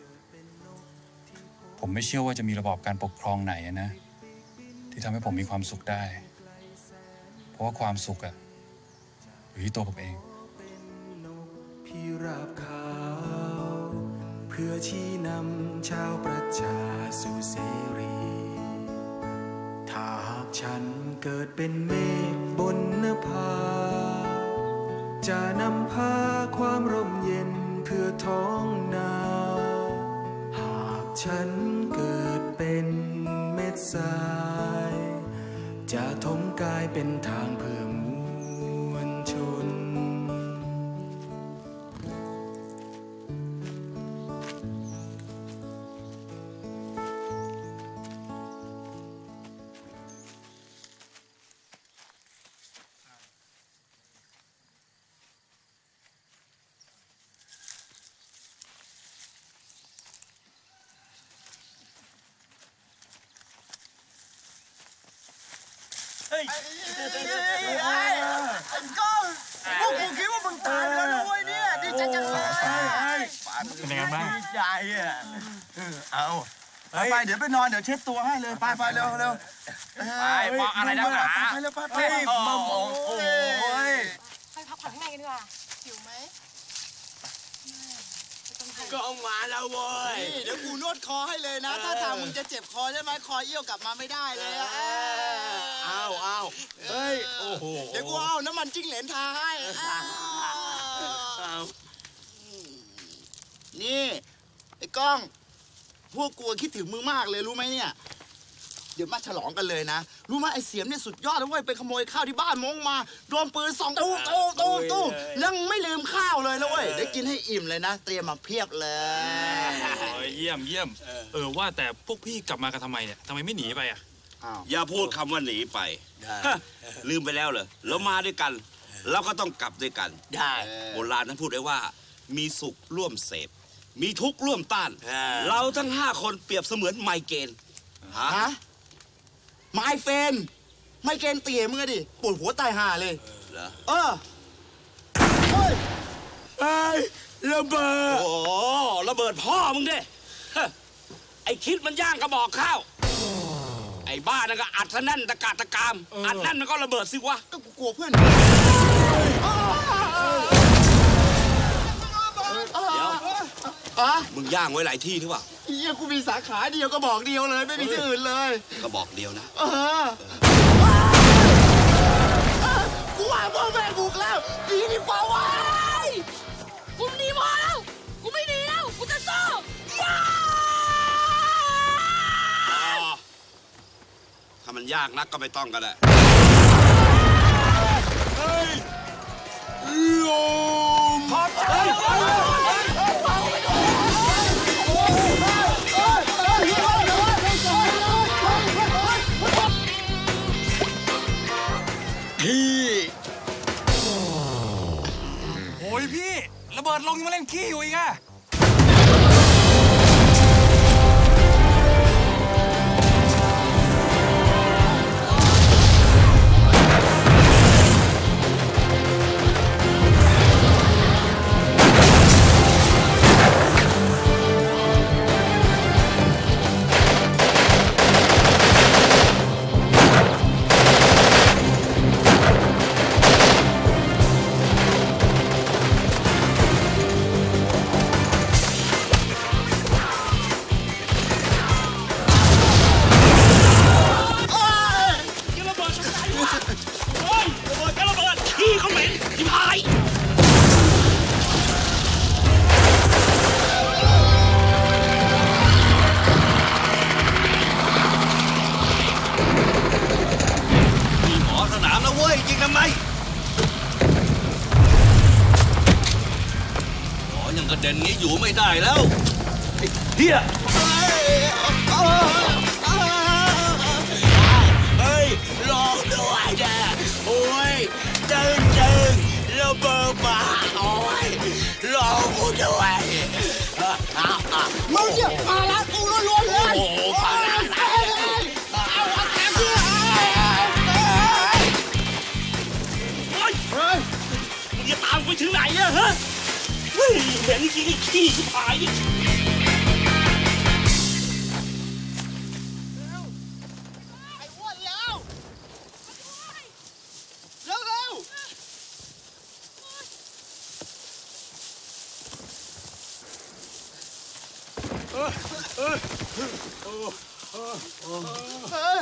ผมไม่เชื่อว่าจะมีระบอบการปกครองไหนอะนะที่ทำให้ผมมีความสุขได้ เพราะว่าความสุขอะอยู่ที่ตัวผมเองพิราบขาวเพื่อชี้นำชาวประชาสู่เสรี ถ้าหากฉันเกิดเป็นเมฆบนนภาจะนำพาความร่มเย็นเพื่อท้องนาหากฉันเกิดเป็นเม็ดทรายจะถมกายเป็นทางเพื่อมวลชนไอ้ก้องพวกกูคิดว่ามึงตายแล้วนะเว้ยเนี่ยดีใจจังเลยเป็นยังไงบ้างดีใจอ่ะเอาไปเดี๋ยวไปนอนเดี๋ยวเช็ดตัวให้เลยไปไปเร็วเร็วไปมองอะไรนักหนาไปเร็วไปไปมามองโอ้ยไปพักผ่อนข้างในกันดีกว่าหิวไหมก็เอามาแล้วเว้ยเดี๋ยวกูนวดคอให้เลยนะถ้าทางมึงจะเจ็บคอใช่ไหมคอเอี้ยวกลับมาไม่ได้เลยอะอ้าวอ้าวเฮ้ยโอ้โหเดี๋ยวกูเอาน้ำมันจิ้งเหลนทาให้นี่ไอ้ก้องพวกกูคิดถึงมึงมากเลยรู้ไหมเนี่ยเดี๋ยวมาฉลองกันเลยนะรู้ไหมไอ้เสียมเนี่ยสุดยอดเลยเว้ยไปขโมยข้าวที่บ้านมงมาโดนปืนสองตู้ตู้ตู้ตู้ยังไม่ลืมข้าวเลยนะเว้ยได้กินให้อิ่มเลยนะเตรียมมาเพียบเลยเยี่ยมเยี่ยมเออว่าแต่พวกพี่กลับมากันทำไมเนี่ยทำไมไม่หนีไปอ่ะอย่าพูดคำว่าหนีไปลืมไปแล้วเหรอเรามาด้วยกันเราก็ต้องกลับด้วยกันได้โบราณนั้นพูดไว้ว่ามีสุขร่วมเสพมีทุกข์ร่วมต้านเราทั้งห้าคนเปรียบเสมือนไมเกรนฮะไมเฟนไมเกรนเตี๋ยมึงอะดิปวดหัวตายห่าเลยเหรอเออเฮ้ยไอ้ระเบิดโอ้ระเบิดพ่อมึงดิไอ้คิดมันย่างกระบอกข้าวไอ้บ้านั่นก็อัดซะแน่นตะกาตะกามอัดแน่นมันก็ระเบิดสิวะก็กลัวเพื่อนเดี๋ยวอะมึงย่างไว้หลายที่หรือเปล่าเฮียกูมีสาขาเดียวก็บอกเดียวเลยไม่มีที่อื่นเลยก็บอกเดียวนะเออกูว่าพ่อแม่บุกแล้วดีดีกว่าไว้กูหนีพอแล้วกูไม่หนีแล้วกูจะสู้ถ้ามันยากนักก็ไม่ต้องกันแหละเฮ้ยโยมพอดพี่โอ้ยพี่ระเบิดลงยังมาเล่นขี้อยู่อีกอะเด่นนี้อยู่ไม่ได้แล้วเฮียเฮ้ยรอด้วยแกโอ้ยจึงจึงระเบิดมาโอ้ยรอกูด้วยมึงเนี่ยมาละกูล้วนๆเลยโอ้โหมาละเอาอาการเชื่อเฮ้ยเฮ้ยมึงจะตามไปถึงไหนอะฮะเฮ้ยเหม็นจริงไอ้ขี้ชิบหายไอ้อ้วนแล้วเร็วเร็วเออเออเออเออเออ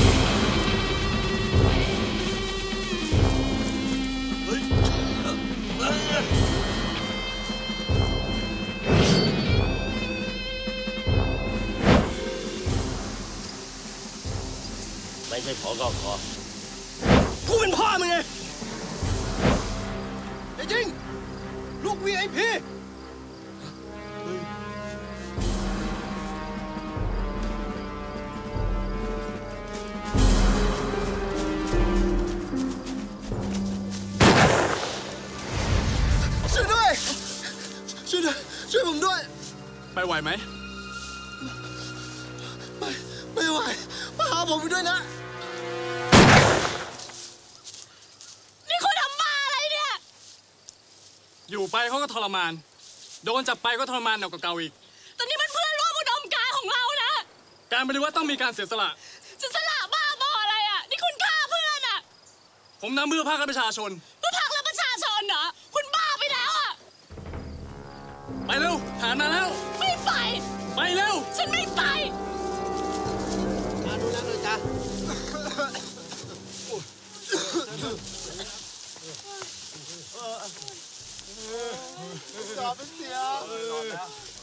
เฮ้ยไม่ใช่ผอกอขอกูเป็นพ่อมึงไงไอ้ยิงลูก วี ไอ พี ช่วยด้วย ช่วยด้วย ช่วยผมด้วยไปไหวไหมไม่ไม่ไหวมาหาผมด้วยนะนี่คุณทำบ้าอะไรเนี่ยอยู่ไปเขาก็ทรมาน โดนจับไปก็ทรมานหนักกว่าเก่าอีกแต่นี่มันเพื่อนร่วมอุดมการณ์ของเรานะการปฏิวัติต้องมีการเสียสละจะสละบ้าบออะไรอ่ะ นี่คุณฆ่าเพื่อนอ่ะผมนำเพื่อภาคประชาชนเพื่อพรรคและประชาชนเหรอ คุณบ้าไปแล้วอ่ะไปเร็วฐานมาแล้วไม่ไปไปเร็วฉันไม่ไปมาดูแลหน่อยจ้ะจอเป็นเสีย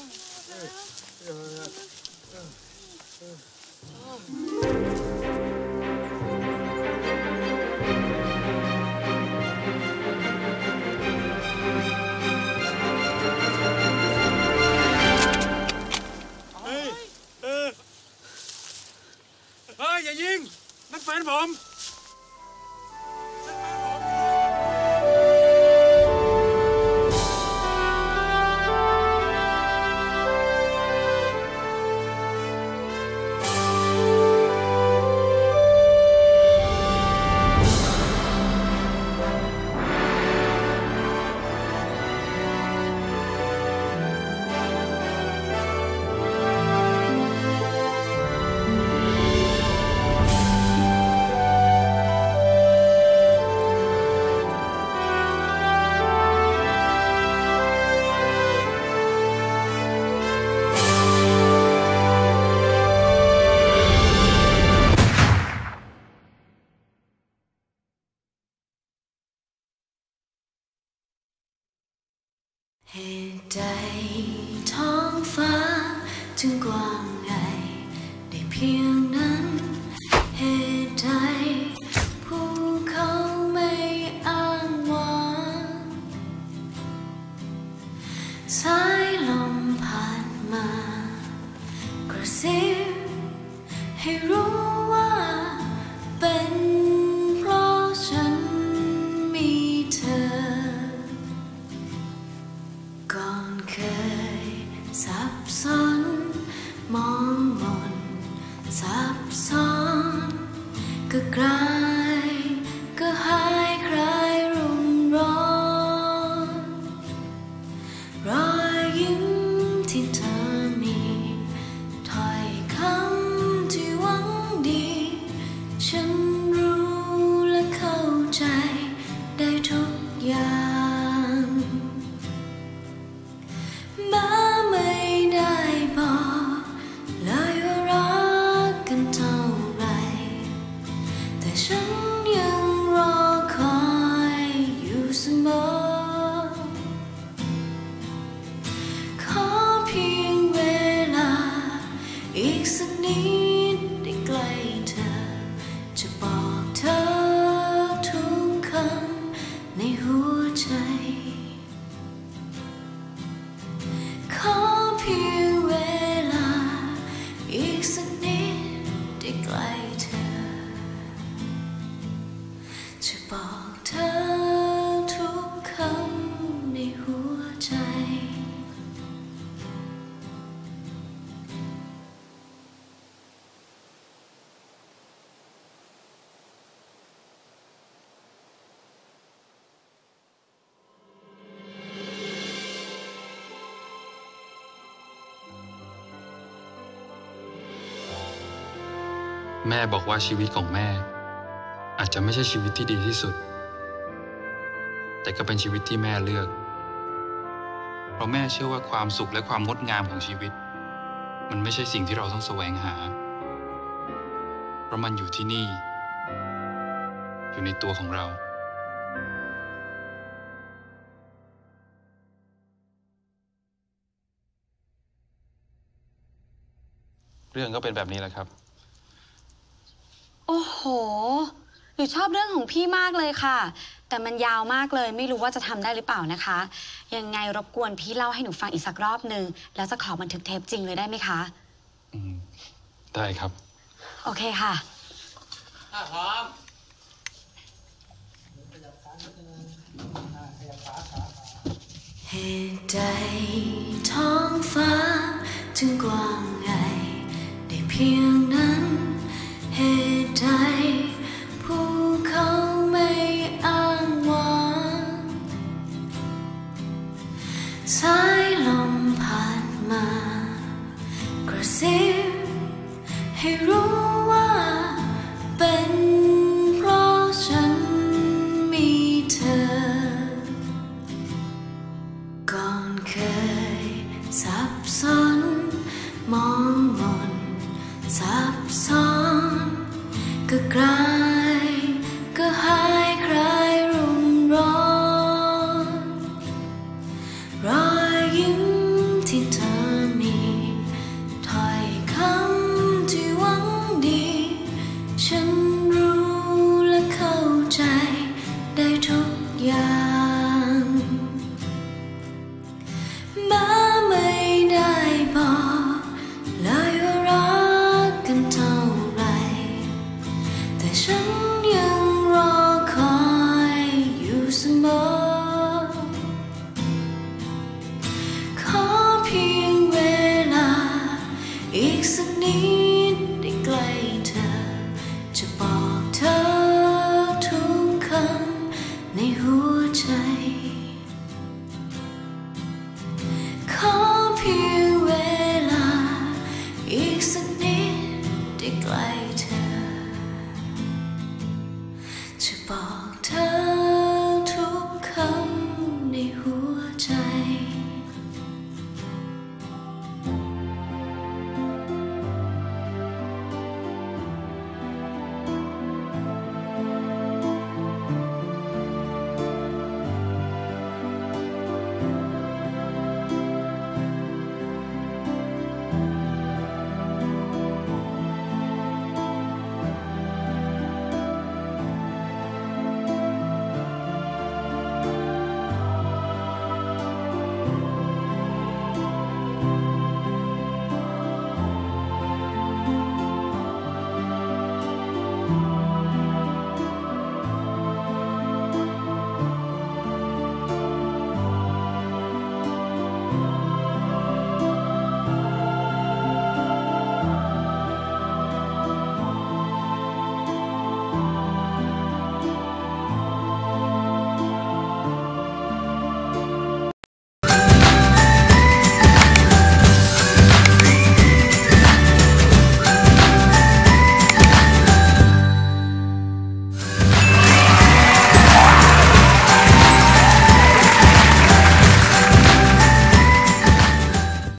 เฮ้ย เออ เฮ้ย อย่ายิง นั่นแฟนผมเหตุใดท้องฟ้าจึงกว้างใหญ่ได้เพียงนั้นเหตุใดภูเขาไม่อ้างว้างสายลมผ่านมากระซิบให้รู้ว่าเป็นเพราะฉันมีเธอก่อนเคยสับสนมองมนสับซ้อนก็กลายก็หายคลายรุ่มร้อนรอยยิ้มที่เธอมีถ้อยคำที่หวังดีฉันรู้และเข้าใจได้ทุกอย่างแม้ไม่ได้บอกเลยว่ารักกันเท่าไรแต่ฉันยังรอคอยอยู่เสมอขอเพียงเวลาอีกสักนิดได้ใกล้เธอจะบอกเธอทุกคำในหัวใจขอเพียงเวลาอีกสักนิดได้ใกล้เธอจะบอกเธอทุกคำในหัวใจแม่บอกว่าชีวิตของแม่ อาจจะไม่ใช่ชีวิตที่ดีที่สุด แต่ก็เป็นชีวิตที่แม่เลือก เพราะแม่เชื่อว่าความสุขและความงดงามของชีวิต มันไม่ใช่สิ่งที่เราต้องแสวงหา เพราะมันอยู่ที่นี่ อยู่ในตัวของเรารื่องก็เป็นแบบนี้แหละครับโอ้โหหนูชอบเรื่องของพี่มากเลยค่ะ แต่มันยาวมากเลยไม่รู้ว่าจะทำได้หรือเปล่านะคะ ยังไงรบกวนพี่เล่าให้หนูฟังอีกสักรอบนึงแล้วจะขอบันทึกเทปจริงเลยได้ไหมคะอืมได้ครับโอเคค่ะถ้าพร้อมเหตุใดท้องฟ้าจึงกว้างใหญ่ได้เพียงนั้นเหตุใดภูเขาไม่อ้างว้างสายลมพัดมากระซิบให้รู้ว่าเป็นเพราะฉันมีเธอก่อนเคยสับสนมองมนสับซ้อนก็กลาย